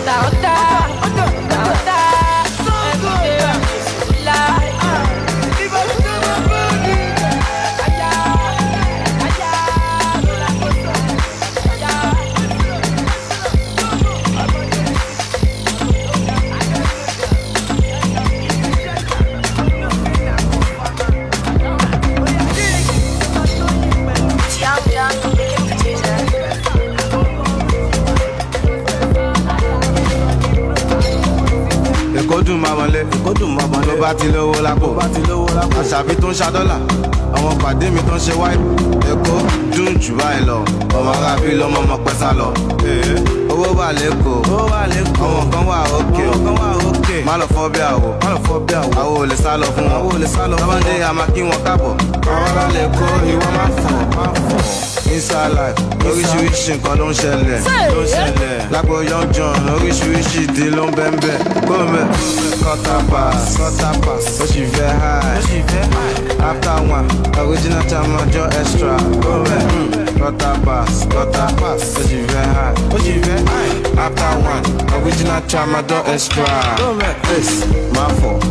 Ló bá ti lówó lápò, àṣàbí tó ń ṣàdọ́là, àwọn pàdé mi tó ń ṣe wáìpù, Èkó dùn jù báyìí lọ, ọmọ arábí lọ́mọ ọmọ pẹ́sà lọ. Owó wà lẹ́kọ̀ọ́, àwọn kan wà òkè, má lọ fọ́ bí àwọ̀, àwọ̀ ò lè sá lọ fún wọn, lọ́wọ́dé àmà kí wọn kábọ̀, àwọn ará lẹ́kọ̀ọ́ ìwọ má fọ̀. Inside life, oríṣiríṣi nǹkan ló ń ṣẹlẹ̀, lágbo Young John, oríṣiríṣi ìdí ló ń bẹ́ẹ̀ gómẹ̀. Quarter pass, ó sì fẹ́ high, after one, original time ọjọ́ extra, gómẹ̀. Quarter pass, ó sì fẹ́ high, after one, original time ọjọ́ extra, gómẹ̀. Má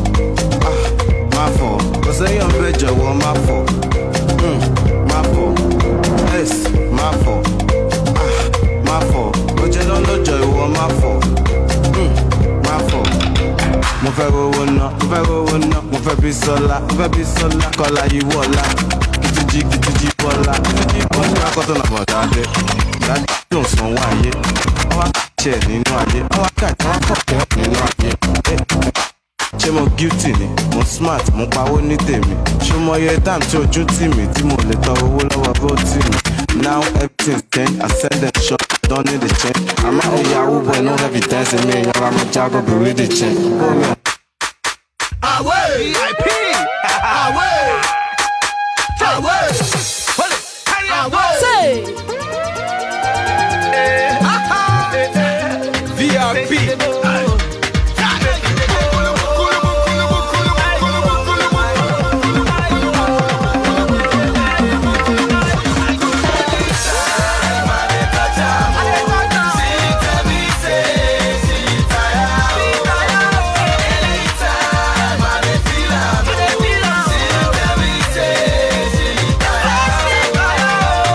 fọ̀, kò sẹ́yìn ọ̀bẹ jọ̀wọ́ má fọ̀, má fọ̀. Má fọ̀, ó jẹ́ lọ́lọ́jọ́ ìwọ má fọ̀, má fọ̀. Mo fẹ́ rówó ná, mo fẹ́ bí sọ́lá, kọ́lá yìí wọ̀lá, kìtìjì bọ́lá. Wọ́n ní akọ́tọ̀ náà bọ̀ dáadé tó ń sanwó ayé, wọ́n wá kàṣẹ́ nínú ayé, wọ́n wá kọ̀kẹ́ nínú ayé. Ṣé mo guilty ni, mo smart, mo pawó ní tèmi. Ṣé mo yẹ dáàm tí ojú tì mí, tí mo lè tọrọ owó lọ́wọ́ bó tì mí. Now everything's changed, I send them short, don't need the change. I'm out of Yahoo boy, no evidence in me, I'm a jago, but read the change. Away, VIP, away, Say, VIP.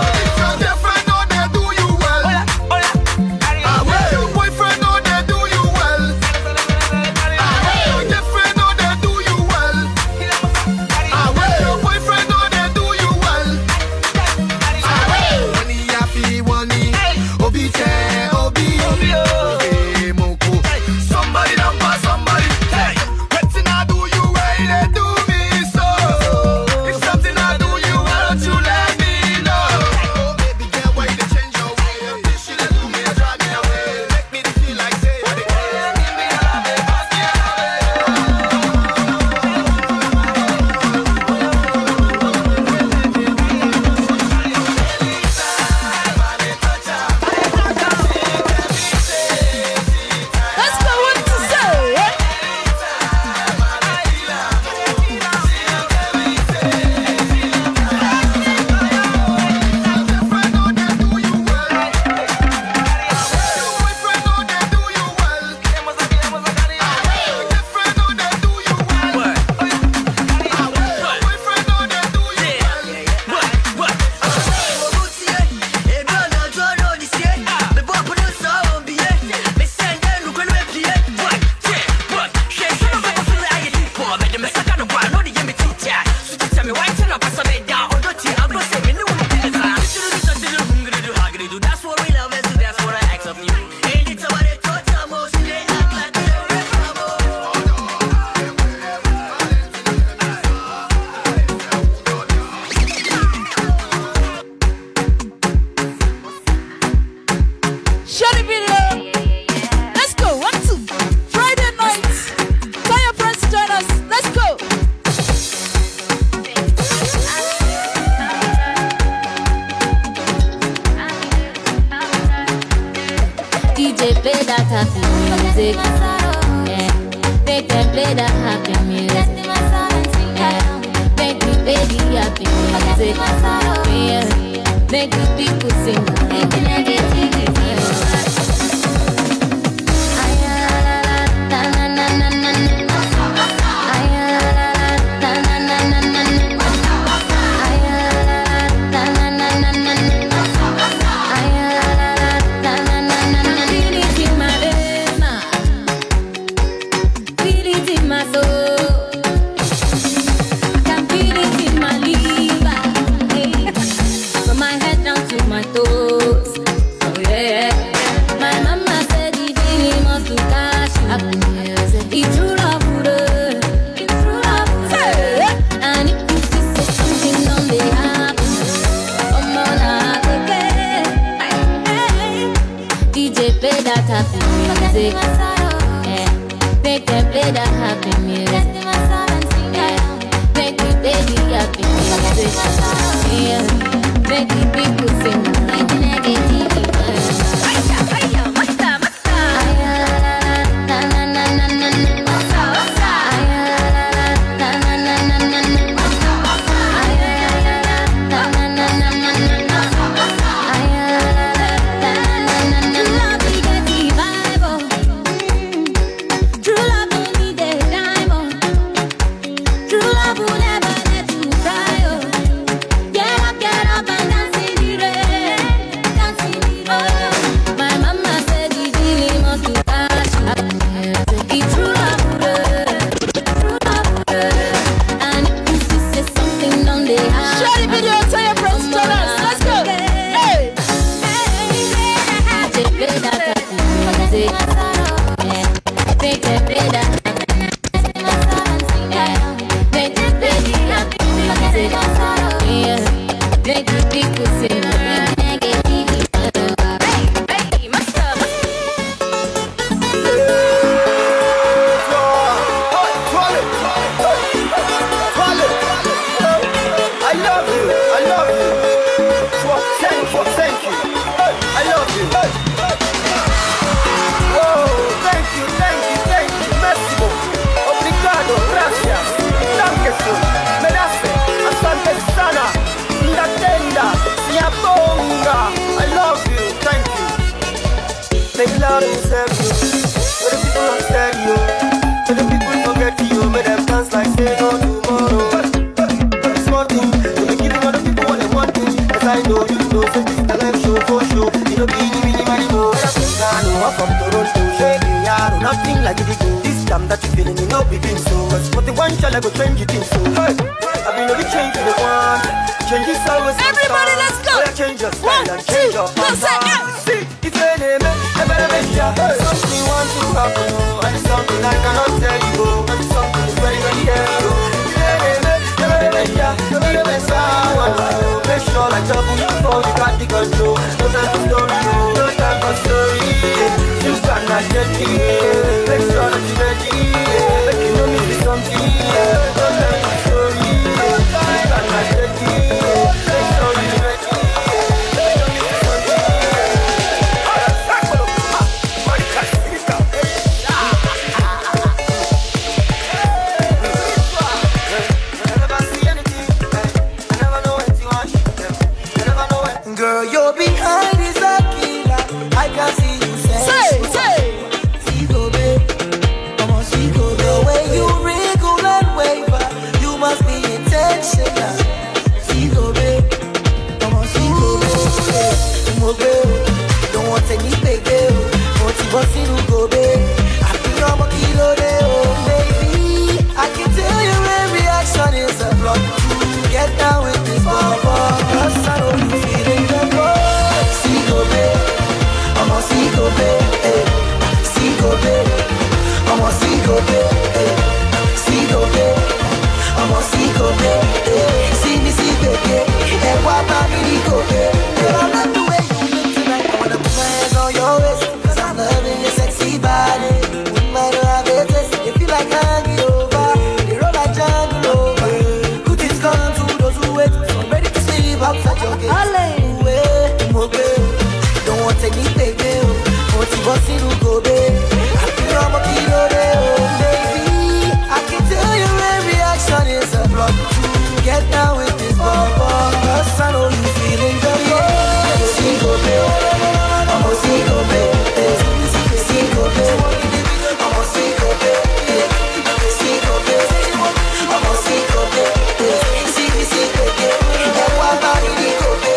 Boyfriend, no, they do you DJ play that happy music. Yeah. Make them play that happy music. Yeah. Make me play the happy music. Yeah. Make the people sing. Make the negativity. Music. Yeah. Make them play that happy music. Yeah. Make me play the happy music. Yeah. Make the people sing. Make the negativity. Mosiru Kobe, I'm a kilo baby. I can tell you every action is a plot to get down with this bubble. Cause I know you feeling very I'm a single baby. I'm a single baby. Single baby. I'm a single baby. Single baby. I'm a single baby. Single baby. I'm a single baby.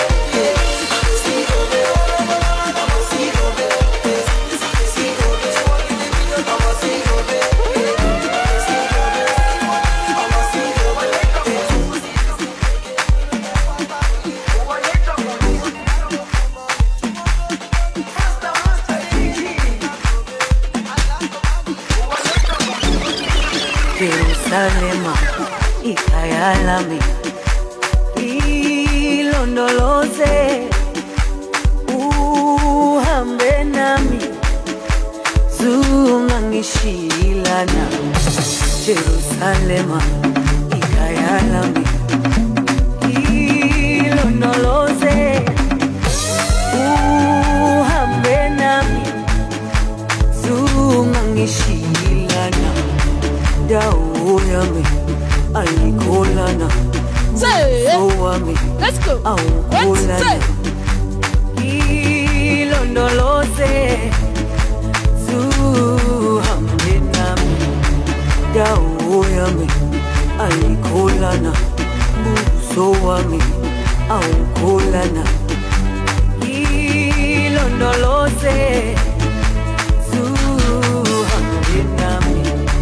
Jerusalema ikayalami ilondoloze uhambe nami zungangishilana Jerusalema ikayalami ilondoloze uhambe nami zungangishilana Dawo yami alikolana Soami let's go aukolana Ilondoloze Zuhambe nami Dawo yami alikolana Soami aukolana Ilondoloze Zuhambe nami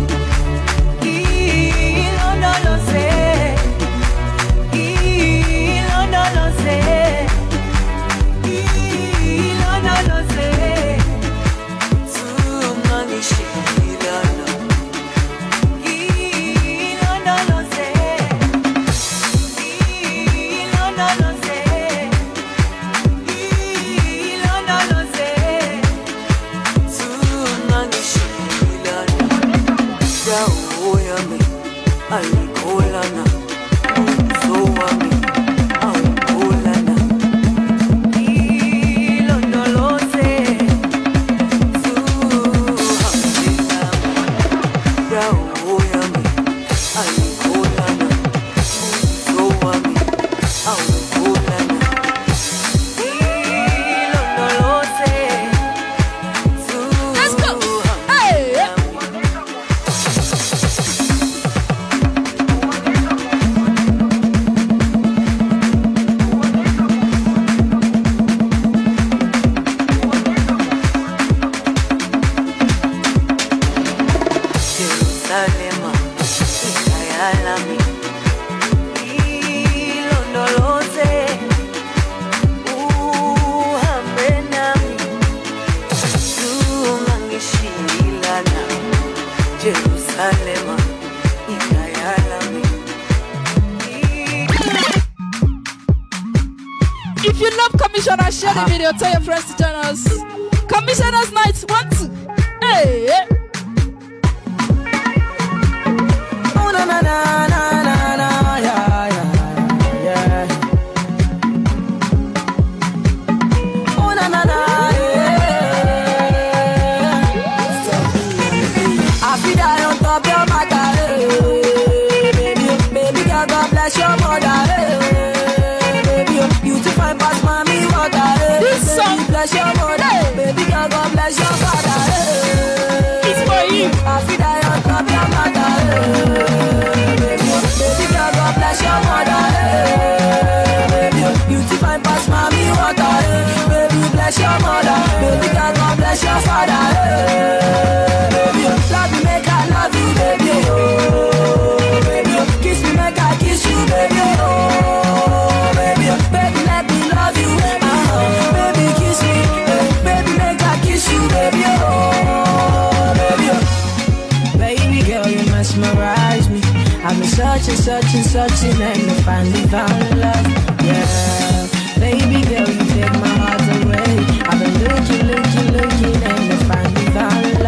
alikolana Soami aukolana Ilondoloze Zuhambe nami Dawo yami alikolana Soami aukolana Ilondoloze let's go hey Jerusalema ikayalami ilondoloze uhambe nami zungangishilana Jerusalema ikayalami. If you love Commissioner, share the video. Tell your friends to join us. Commissioner's Night 1, 2. Hey. Oh na na na na na na yeah yeah yeah. Oh na na na yeah. I feel that on top your matter, baby girl, God bless your mother, baby you to find past mommy water, this song bless your mother, baby girl, God bless your father, it's for you. I feel that on top your matter. Baby girl, God bless your mother, baby. You to find past mommy water, baby bless your mother, baby girl, God bless your father, baby. Love me, make I love you, baby. Oh, baby, kiss me, make I kiss you, baby. Oh, baby, baby, let me love you, baby, kiss me, baby, make I kiss you, baby. Oh, baby, baby girl, you mesmerize me. I've been searching, and I finally found love. Yeah, baby girl, you take my heart away. I've been looking, and I finally found love.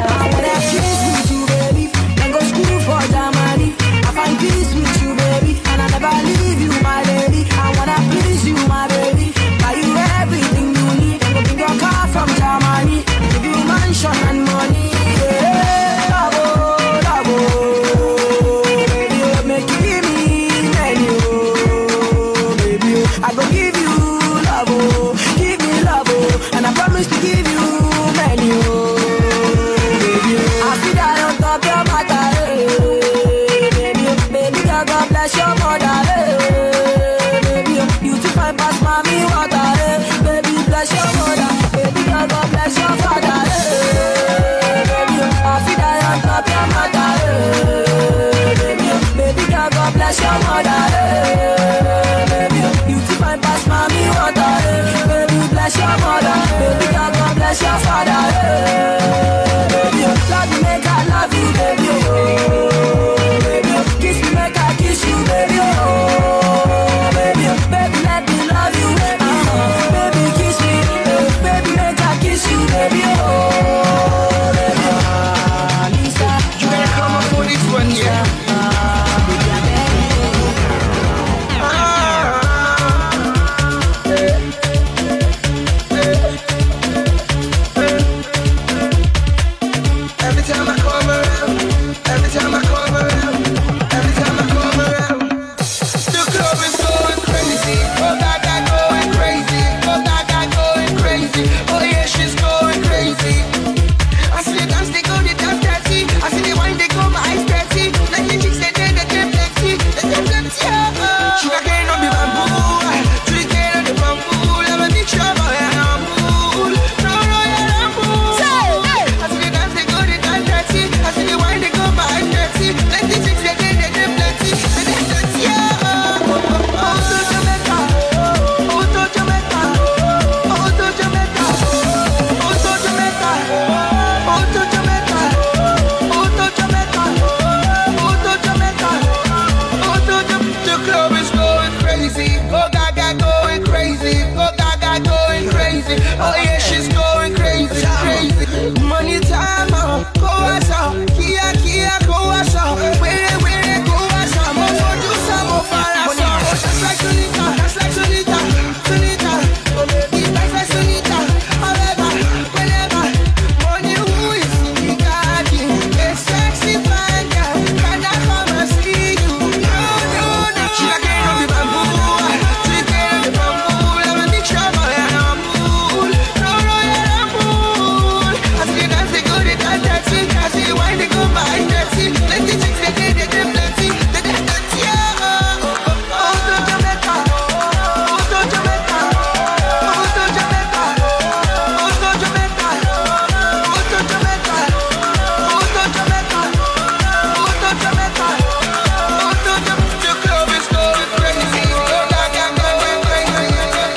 time I come around, every time I come around, every time I come around, the club is going crazy. Oh Gaga going crazy, oh Gaga going crazy. Oh yeah, she's going crazy. I see the dance, they go, they dance dirty. I see the wine, they go, my eyes dirty. Like the chicks, they get plenty, they get plenty. Sugar cane on the bamboo, sugar cane on the bamboo. Let me mix your boy and I'm cool. No, yeah, I'm cool. I see the dance, they go, they dance dirty. I see the wine, they go, my eyes dirty. Like the chicks, they get plenty, they get plenty. Oh, to Jamaica, oh, to Jamaica, oh, to Jamaica, oh, to Jamaica, oh, to Jamaica, oh, to Jamaica, oh, to Jamaica, oh, to Jamaica. The club is going crazy. Oh Gaga going crazy. Oh Gaga going crazy. Oh yeah, she's going crazy, crazy. Money time, go asa, Kia, go asa. Where, go asa. More for you, some more for us. Just like Sunita, just like Sunita, Sunita. Oh baby, just like Sunita. However, whenever, money who is in the garden, a sexy fine girl, can I come and see you? No. Sugar cane on the bamboo, sugar cane on the bamboo. Let me mix your boy and I'm cool. No, yeah, I'm cool. I see the dance, they go, they dance dirty. I see the wine, they go, my eyes dirty. Let the chicks, they get plenty, they get plenty. Oh, to Jamaica, oh, to Jamaica, oh, to Jamaica, oh, to Jamaica, oh, to Jamaica, oh, to Jamaica, oh, to Jamaica, oh, to Jamaica. The club is going crazy. Oh, Gaga going crazy.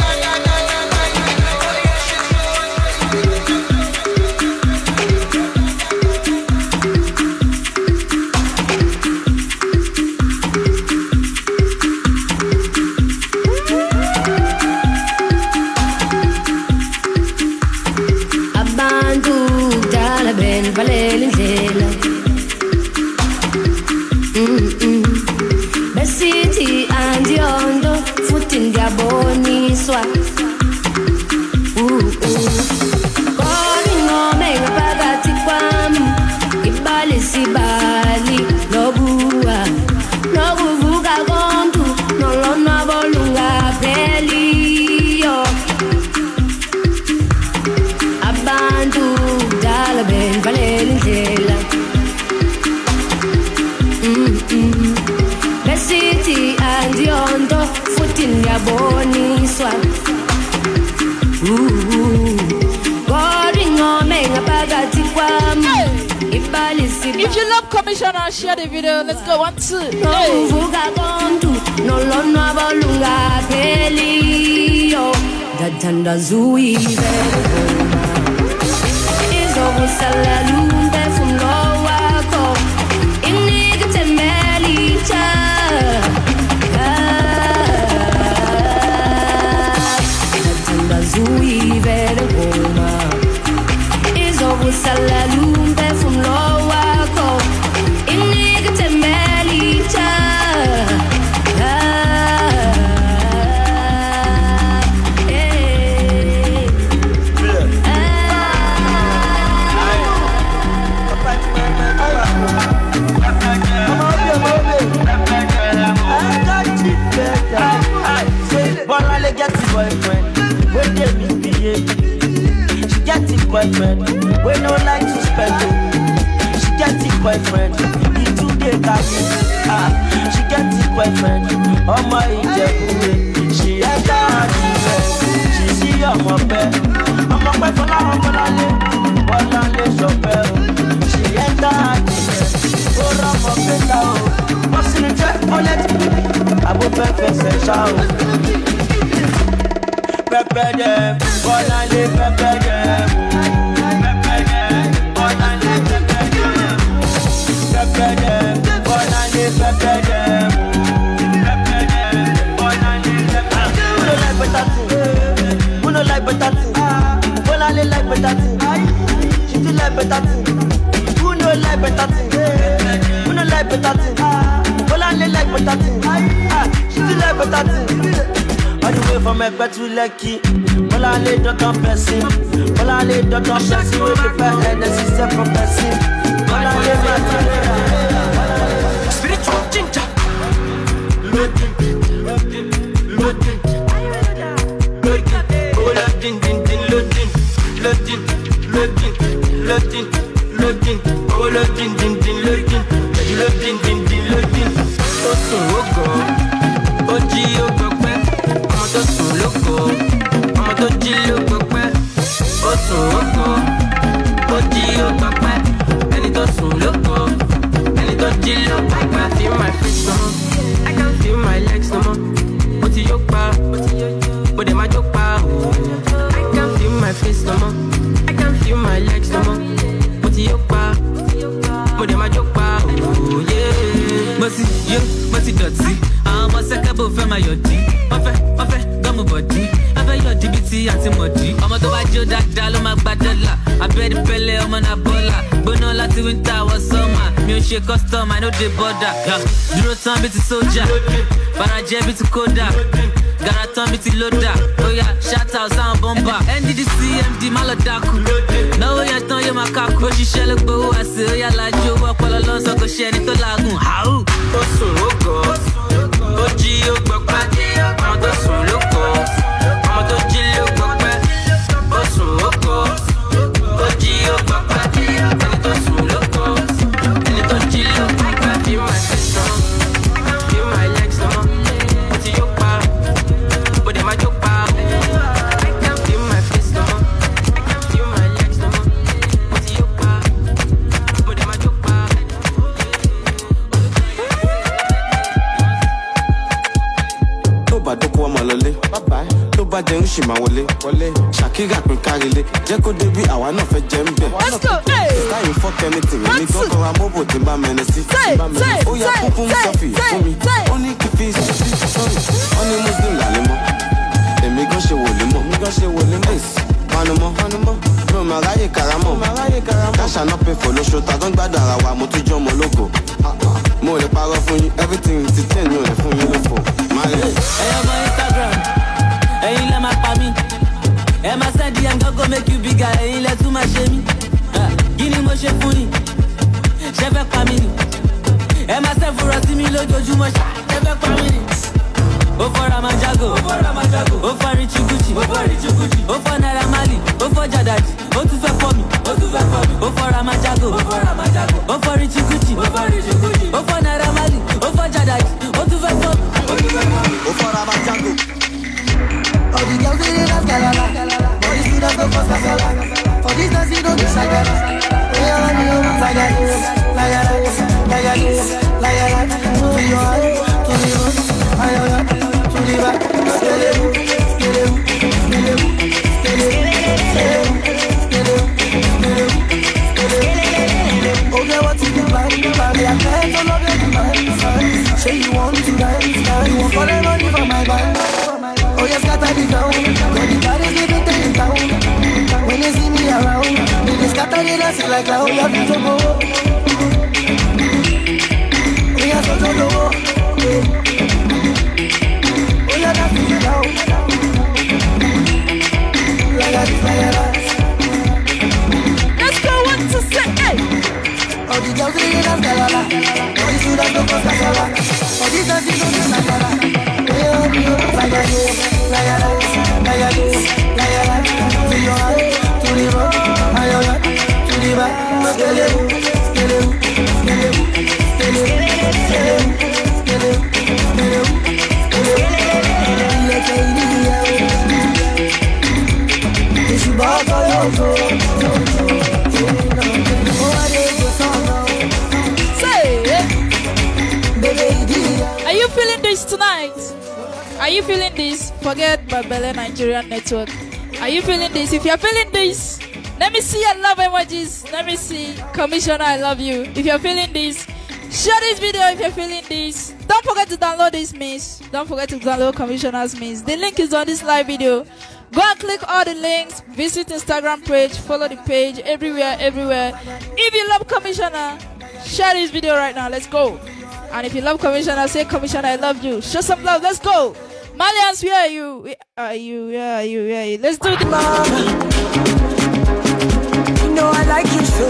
Abantu kudala benivalela indlela besithi andiyonto futhi ndiyaboniswa kodwa ingoma engaphakathi kwami ibali sibali nobuwa nokuvuka kontu nolonwabo lungapheliyo. Abantu kudala benivalela indlela besithi andiyonto futhi ndiyaboniswa kodwa ingoma engaphakathi kwami ibali sibali. If you love Commissioner, share the video. Let's go 1, 2. nokuvuka kontu nolonwabo lungapheliyo. Ndathandaza uyivele izokusala lumphefumulo wakho inike ithembele itsha. Ndathandaza uyivele ngoma izokusala lumphefumulo wakho inike ithembele itsha. Bonale get his boyfriend, when they misbehave. She get his boyfriend, we no like to spend it. She get his boyfriend, he too dey carry. She get his boyfriend, oh my Ijebu. She enter her defense, she see ọmọ pẹ fọlá Bonale ṣọpẹ́ o. She enter her defense, ó rọmọ pẹta o. Wọ́n sì ní jẹ́ ọlẹ́tì, àbò fẹ́ fẹsẹ̀ ṣá o. Pepper them, Bonale pepper them. Pepper them, Bonale pepper them. Pepper them, Bonale pepper them. Pepper them, Bonale pepper them. Who don't like better thing? Who don't like better thing? Bonale like better thing. She do like better thing. Who don't like better thing? Who don't like better thing? Bonale like better thing. She do like better thing. All the way from Ekpe to Lekki, Bonale don't come person. Bonale don't come person. We prepare and the system from person. loading, oh loading, din din loading, baby loading, din din loading. Tó sùn ó gọ̀, ó jí ó gbọpẹ́, ọmọ tó sùn ló gọ̀, ọmọ tó jí ló gbọpẹ́. Ó sùn ó gọ̀, ó jí ó gbọpẹ́, ẹni tó sùn ló gọ̀, ẹni tó jí ló gbọpẹ́. I feel my feet no more, I can't feel my legs no more. Mo ti yó pa, mo dẹ̀ máa jó pa o. I can't feel my face no more, I can't feel my legs no more. Mo ti yó pa, mo dẹ̀ máa jó pa o. Mo ti dọ̀tí, àwọn ọmọ sẹ́kẹ́bù fẹ́ máa yọ̀dí. Wọ́n fẹ́ gọ́mù bọ̀dí, wọ́n fẹ́ yọ̀ jìbìtì àti mọ̀dí. Ọmọ tó bá jó dáadáa ló máa gba dọ́là. Abẹ́rẹ́ pẹ́lẹ́ ọmọ náà bọ́là. Gbóná láti winter wọ summer. Mi ò ṣe custom, I no dey border. Dúró tán bí ti sójà, farajẹ́ bí ti kódà. Gara tán bí ti lódà. Oya shout out sáwọn bọ́mbà. NDDC MD má lọ dákú. Náwó yẹn tán yóò máa kákú. Ó ṣiṣẹ́ ló gbowó àṣẹ. Oya lajú owó ọpọlọ lọ́sọ̀ kò ṣe ẹni tó làágùn. Ó sùn ó gọ̀, ó jí ó gbọpẹ́. Ọmọ tó sùn ló gọ̀, ọmọ tó jí ló gbọpẹ́. Ó sùn ó gọ̀, ó jí ó gbọpẹ́. Ẹni tó sùn ló gọ̀, ẹni tó jí ló gbọpẹ́. Feel my face no more, feel my legs no more. Mo ti yó pa, mo dẹ̀ máa jó pa. I can't feel my face no more, I can't feel my legs no more. Mo ti yó pa, mo dẹ̀ máa jó pa. Tó bá dókó ọmọ lọlé, tó bá jẹun ṣì máa wọlé. Ṣàkírà pín kárílé, jẹ́ kó débi àwa náà fẹ́ jẹ́ ń bẹ̀. Táyì fuck anything, èmi gángan ra mọ́bò tí ń bá mẹ́ni sí. Ó yá púpún sọ́fì fún mi, ó ní kí fi sọ́fì. Ó ní Muslim làlẹ́ mọ́, èmi gan ṣe wòlé mọ́. Panumọ́, ló máa ráyè karamọ́. Káṣà náà pé fò lóṣù, tàgán gbádùn ara wa, mo tún jọ́ ọmọ ológo. Mo lè parọ́ fún yín, everything ti tẹ̀ ní òní fún yín lófo. Ẹyọ ọmọ Instagram, ẹ̀yin lẹ máa pa mí. Ẹ máa sẹ́ndí ẹ̀ ń gọ́gọ́ make you bigger, ẹ̀yin lẹ tún máa ṣe mí. Kí ni mo ṣe fún yín? Ṣé fẹ́ pa mí ni? Ẹ máa sẹ́ fúnra sí mi lójoojúmọ́, ṣé fẹ́ pa mí ni? Ó fọ́ra máa jágò, ó fọ́ Richie Gucci, ó fọ́ Naira Marley, ó fọ́ Jadaji, ó tún fẹ́ fọ́ mi. Ó fọ́ra máa jágò, ó fọ́ Richie Gucci, ó fọ́ Naira Marley, ó fọ́ Jadaji, ó tún fẹ́ fọ́ mi. Ó fọ́ra máa jágò. All the girls they love galala, but the students don't cost casala. For this dance you don't decide that. Hey, I want you like that, like that, like that. To your heart, to the road, to the back. Okay, what's in the plan? I can't follow the demand. Say you want to dance, you want for the money for my band. Oh, you scatter the town. When the party's living in town. When they see me around, they scatter the dance like clown. You have to go. We are so low. Oh, you have to go down. Let's go, what to say, hey! Oh, the girls really love galala. Oh, the students don't cost casala. Oh, the dancing don't do casala. Like that, to your heart, to the road, to the back. Are you feeling this tonight? Are you feeling this? Forget Babele Nigerian Network. Are you feeling this? If you're feeling this, let me see your love emojis. Let me see. Commissioner, I love you. If you're feeling this, share this video if you're feeling this. Don't forget to download this mix. Don't forget to download Commissioner's mix. The link is on this live video. Go and click all the links. Visit Instagram page. Follow the page. Everywhere. If you love Commissioner, share this video right now. Let's go. And if you love Commissioner, say, Commissioner, I love you. Show some love. Let's go. Malians, where are you? Where are you? Let's do this. You know I like you so.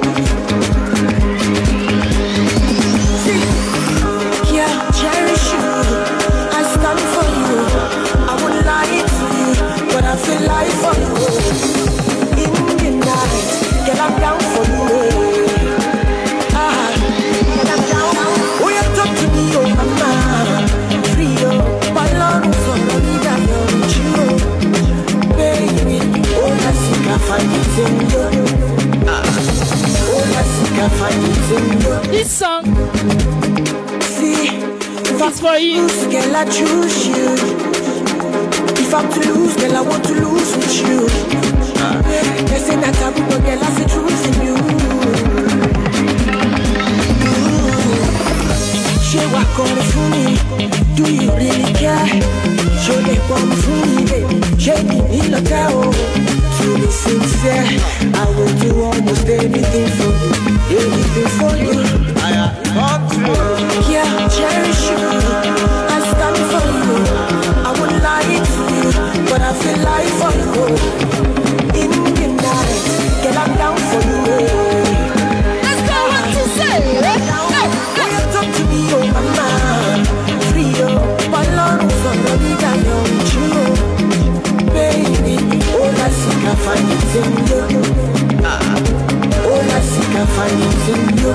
Yeah, cherish you. I stand for you. I wouldn't lie to you, but I feel like for you. In the night, girl, I'm down for you. This song is for you. Girl, I choose you. If I'm to lose, girl, I want to lose with you. They say that I will, but girl, I see truth in you. She walk on for me. Do you really care? Show me one for me, baby. She me look out. To be sincere, I will do almost anything for you. Anything for you. Yeah, cherish you. I stand for you. I would lie to you, but I feel like for you. In the night, girl, I'm down for you. Let's go, what to say? Talk to me, oh mama. Free, oh, my love is on the big and you, baby. All I seek, I find it in you. All I seek, I find it in you.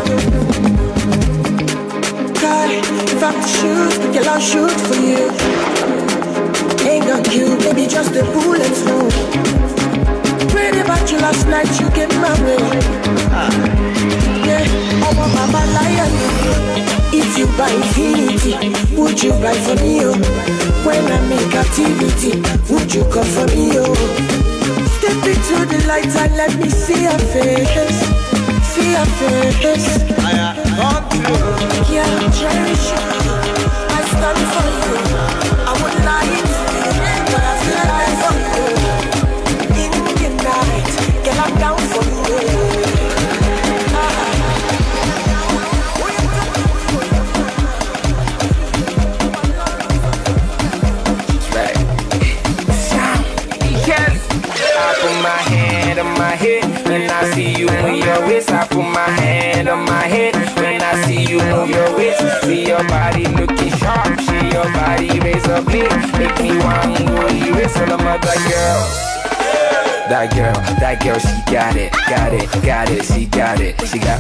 God, if I'm to shoot, girl, I'll shoot for you. Ain't got you, baby, just a bullet through. Prayed about you last night, you get married. Yeah, I want my lion. If you buy infinity, would you buy for me, oh? When I make activity, would you come for me, oh? Step into the light and let me see your face. See your face. Yeah, cherish you. I stand for you. I would lie to you, but I feel like for you. In the night, girl, I'm down for you. When I see you move your waist, I put my hand on my head. When I see you move your waist, see your body looking sharp. See your body raise up big, make me want to go erase all the other girls. That girl, she got it, she got it, she got it, she got it.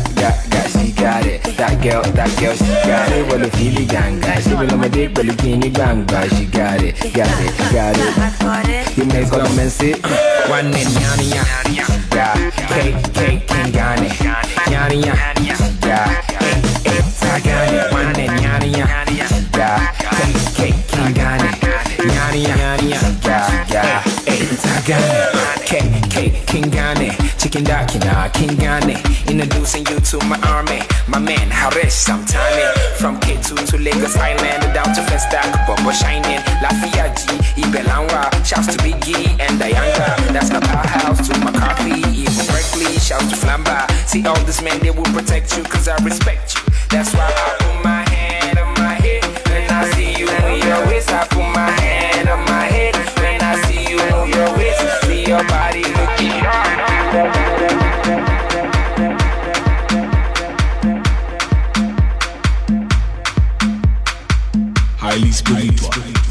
That girl, she got it. Well, the feeling ganga, she will my dick, but the bikini ganga, she got it. You make come and sit, one in Yania, cake, Kingani, Yania, Tagani, one in Yania, cake, Kingani, Yania, Tagani. Kingane, chicken dakina, Kingane, introducing you to my army, my man Harish sometime. From K2 to Lagos Island, down to Festac, Bobo Shining, Lafiaji, Ibelanwa, shouts to Biggie and Diana. That's my powerhouse to McCarthy, even Berkeley, shouts to Flamba. See all these men, they will protect you, cause I respect you. That's why I put my hand on my head. When I see you move your waist, I put my hand on my head. When I see you move your waist, see your body looking sharp. Highly spiritual.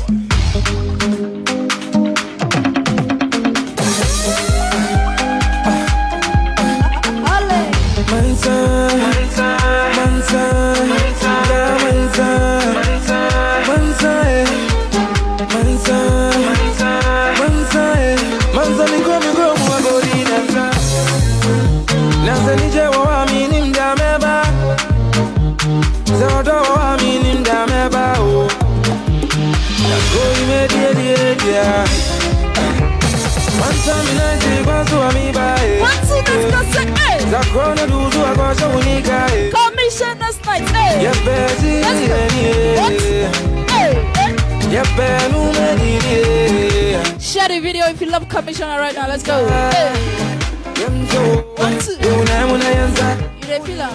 Commissioner's night, hey. Share the video if you love Commissioner right now. Let's go. Hey. 1, 2. You the pillar.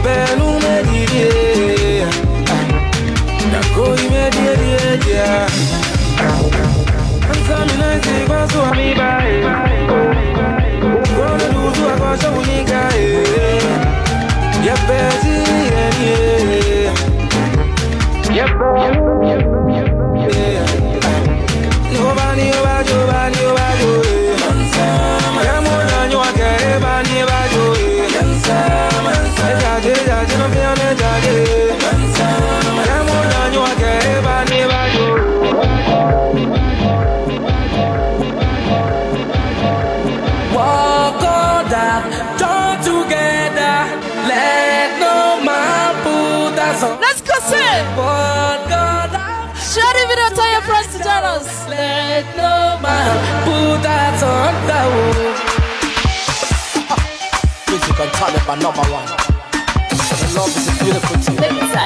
benu me di da koi me di Ansami na se kwa so mi bai Gonna do so I go show you guys Yeah busy yeah Nobody walk on down, join together. Let no man put us on. Let's go sing. Walk on down. Share the video, tell your friends to join us. Let no man put us on the wall. Music and talent are number one. The love is a beautiful thing.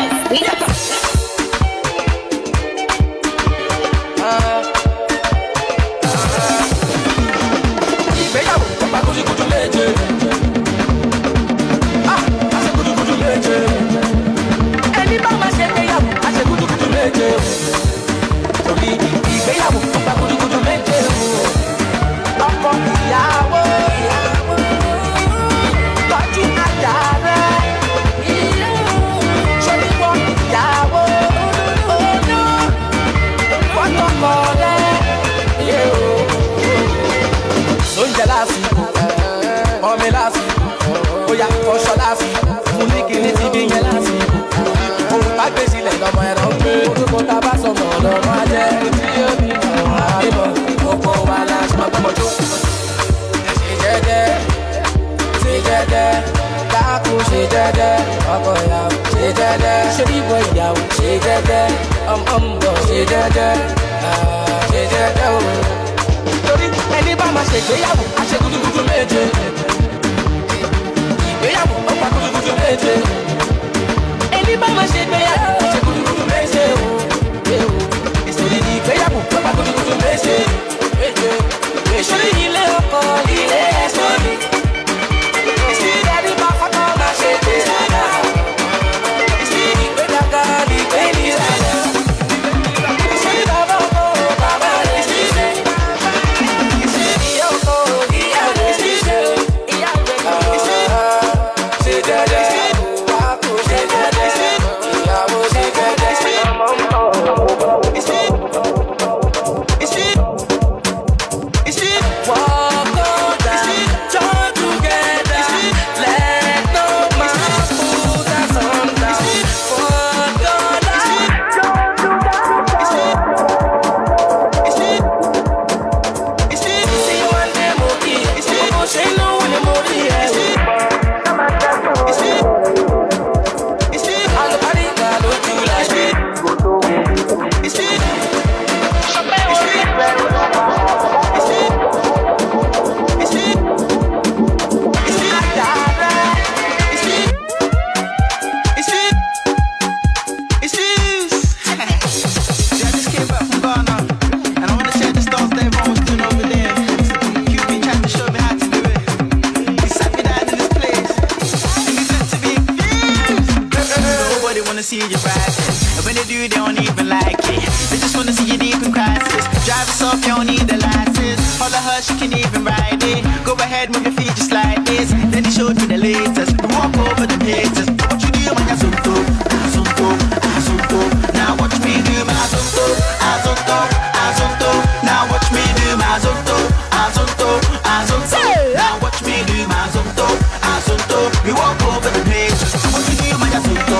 See you rising, and when they do, they don't even like it. They just wanna see you deep in crisis. Drive us off, you don't need the license. Holler her, she can even ride it. Go ahead, move your feet just like this. Then he showed me the latest. We walk over the haters. What you do, my asunto, asunto, asunto. Now watch me do my asunto, asunto, asunto. Now watch me do my asunto, asunto, asunto. Now watch me do my asunto, asunto. We walk over the haters. What you do, my asunto.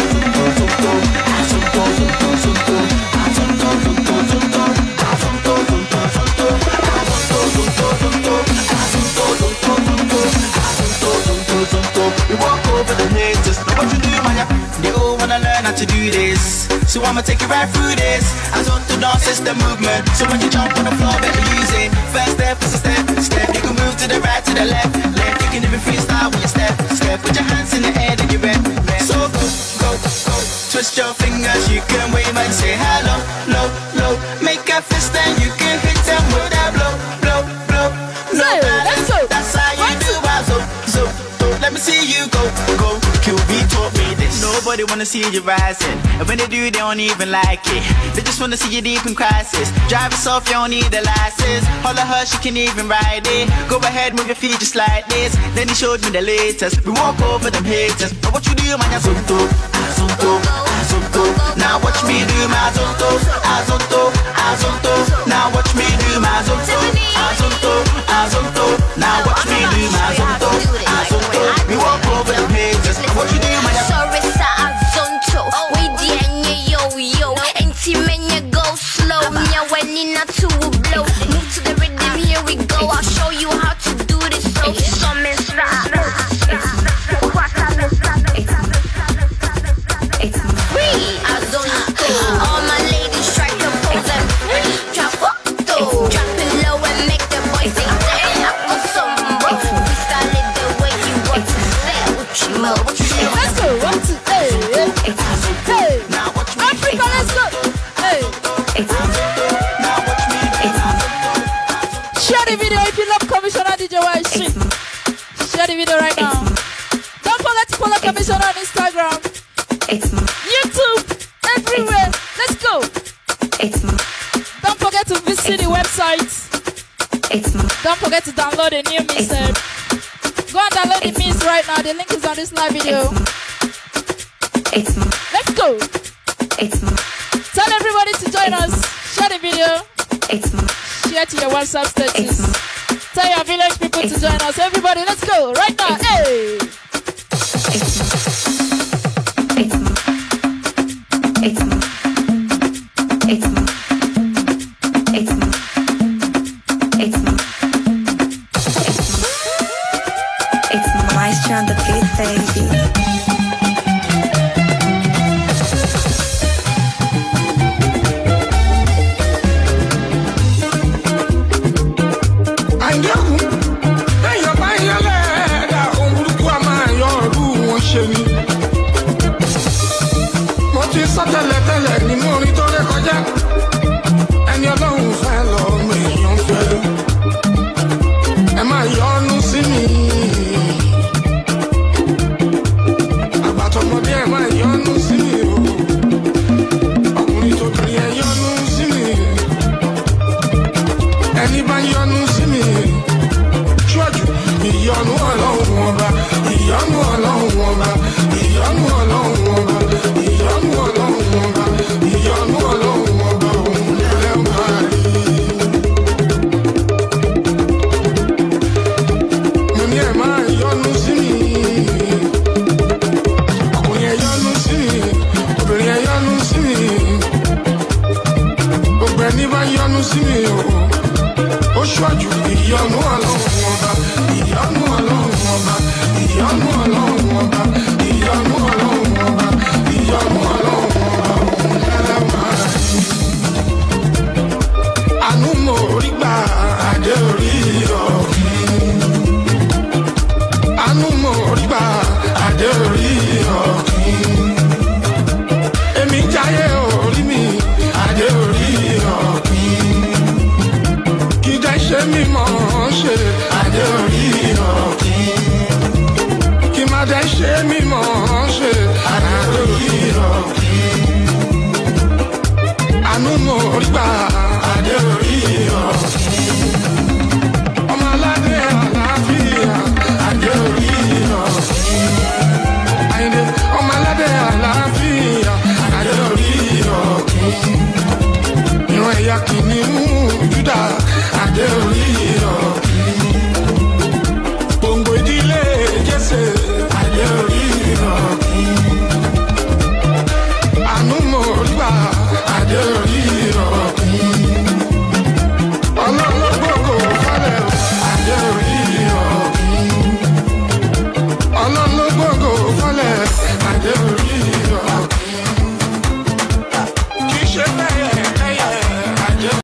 We walk over the haters. Know what you do, man? They all wanna learn how to do this, so I'ma take you right through this. I want to dance, it's the movement. So when you jump on the floor, better use it. First step is a step. You can move to the right, to the left. You can even freestyle when you step. Put your hands in the air, then you're ready. So go. Twist your fingers, you can wave and say hello, low. Make a fist and you can hit them with that blow. Let's go. That's how you do. So let me see you go. QB taught me Nobody wanna see you rising. And when they do, they don't even like it. They just wanna see you deep in crisis. Drive yourself, you don't need a license. Holler her, she can even ride it. Go ahead, move your feet just like this. Then he showed me the latest. We walk over them haters. But what you do, man, azonto, azonto, azonto. Now watch me do my azonto, azonto, azonto. Now watch me do my azonto, azonto, azonto. Now watch me do my azonto, azonto. We walk over them haters. What you do, man? Sorry, sa azonto. We the yo yo. Ain't men you go slow. Nya when in a two blow. Move to the rhythm, here we go. I'll show you how to do this. So some is it's free azonto. All my ladies strike a pose and drop photo. Drop it low and make the boys sing. Damn, I'm some we style it the way you want to say. What you know, what you say. Let's go. 1, 2, hey. Hey. Africa, let's go. Hey. Share the video if you love Commissioner DJ YC. Share the video right now. Don't forget to follow Commissioner on Instagram, YouTube, everywhere. Let's go. Don't forget to visit the website. Don't forget to download a new mixtape. Go and download the mix right now. The link is on this live video. Let's go. Tell everybody to join us. Share the video. Share to your WhatsApp status. Tell your village people to join us. Everybody, let's go right now. Hey. It's Maestro on the beat, baby. Mo ti sọ tẹ́lẹ̀tẹ́lẹ̀ nínú orin tó ré kọjá. Ẹni Ọlọ́run fẹ́ lọ, ọmọ èèyàn fẹ́ lọ. Ẹ máa yọ́nú sí mi. Àgbàtọ̀mọdé ẹ máa yọ́nú sí mi o. Ọkùnrin tóbìnrin ẹ yọ́nú sí mi. Ẹni bá yọ́nú sí mi. Ṣọ́ọ̀jù ìyọ́nú Ọlọ́run ọba. Ìyọ́nú Ọlọ́run ọba. Ìyọ́nú Ọlọ́run ọba. Ìyọ́nú Ọlọ́run ọba. Ìyọ́nú Ọlọ́run ọba. Òun lẹ́lẹ́ máa rí. Mo ní ẹ̀ máa yọ́nú sí mi. Ọkùnrin ẹ̀ yọ́nú sí mi. Obìnrin ẹ̀ yọ́nú sí mi. Gbogbo ẹni bá yọ́nú sí mi o. Ó ṣọ́jú ìyọ́nú Ọlọ́run ọba. Ìyọ́nú Ọlọ́run ọba. Ìyọ́nú Ọlọ́run ọba. Ìyọ́nú Ọlọ́run ọba. Ìyọ́nú Ọlọ́run ọba. Òun lẹ́lẹ́ máa rí. Àánú mo rí gbà adé orí ọ̀gbìn. Àánú mo rí gbà adé orí ọ̀gbìn. Èmi jáyé orí mi adé orí ọ̀gbìn. Kì í dẹ́ ṣe mímọ́ ṣe adé orí ọ̀gbìn. Kì má dẹ́ ṣe mímọ́ ṣe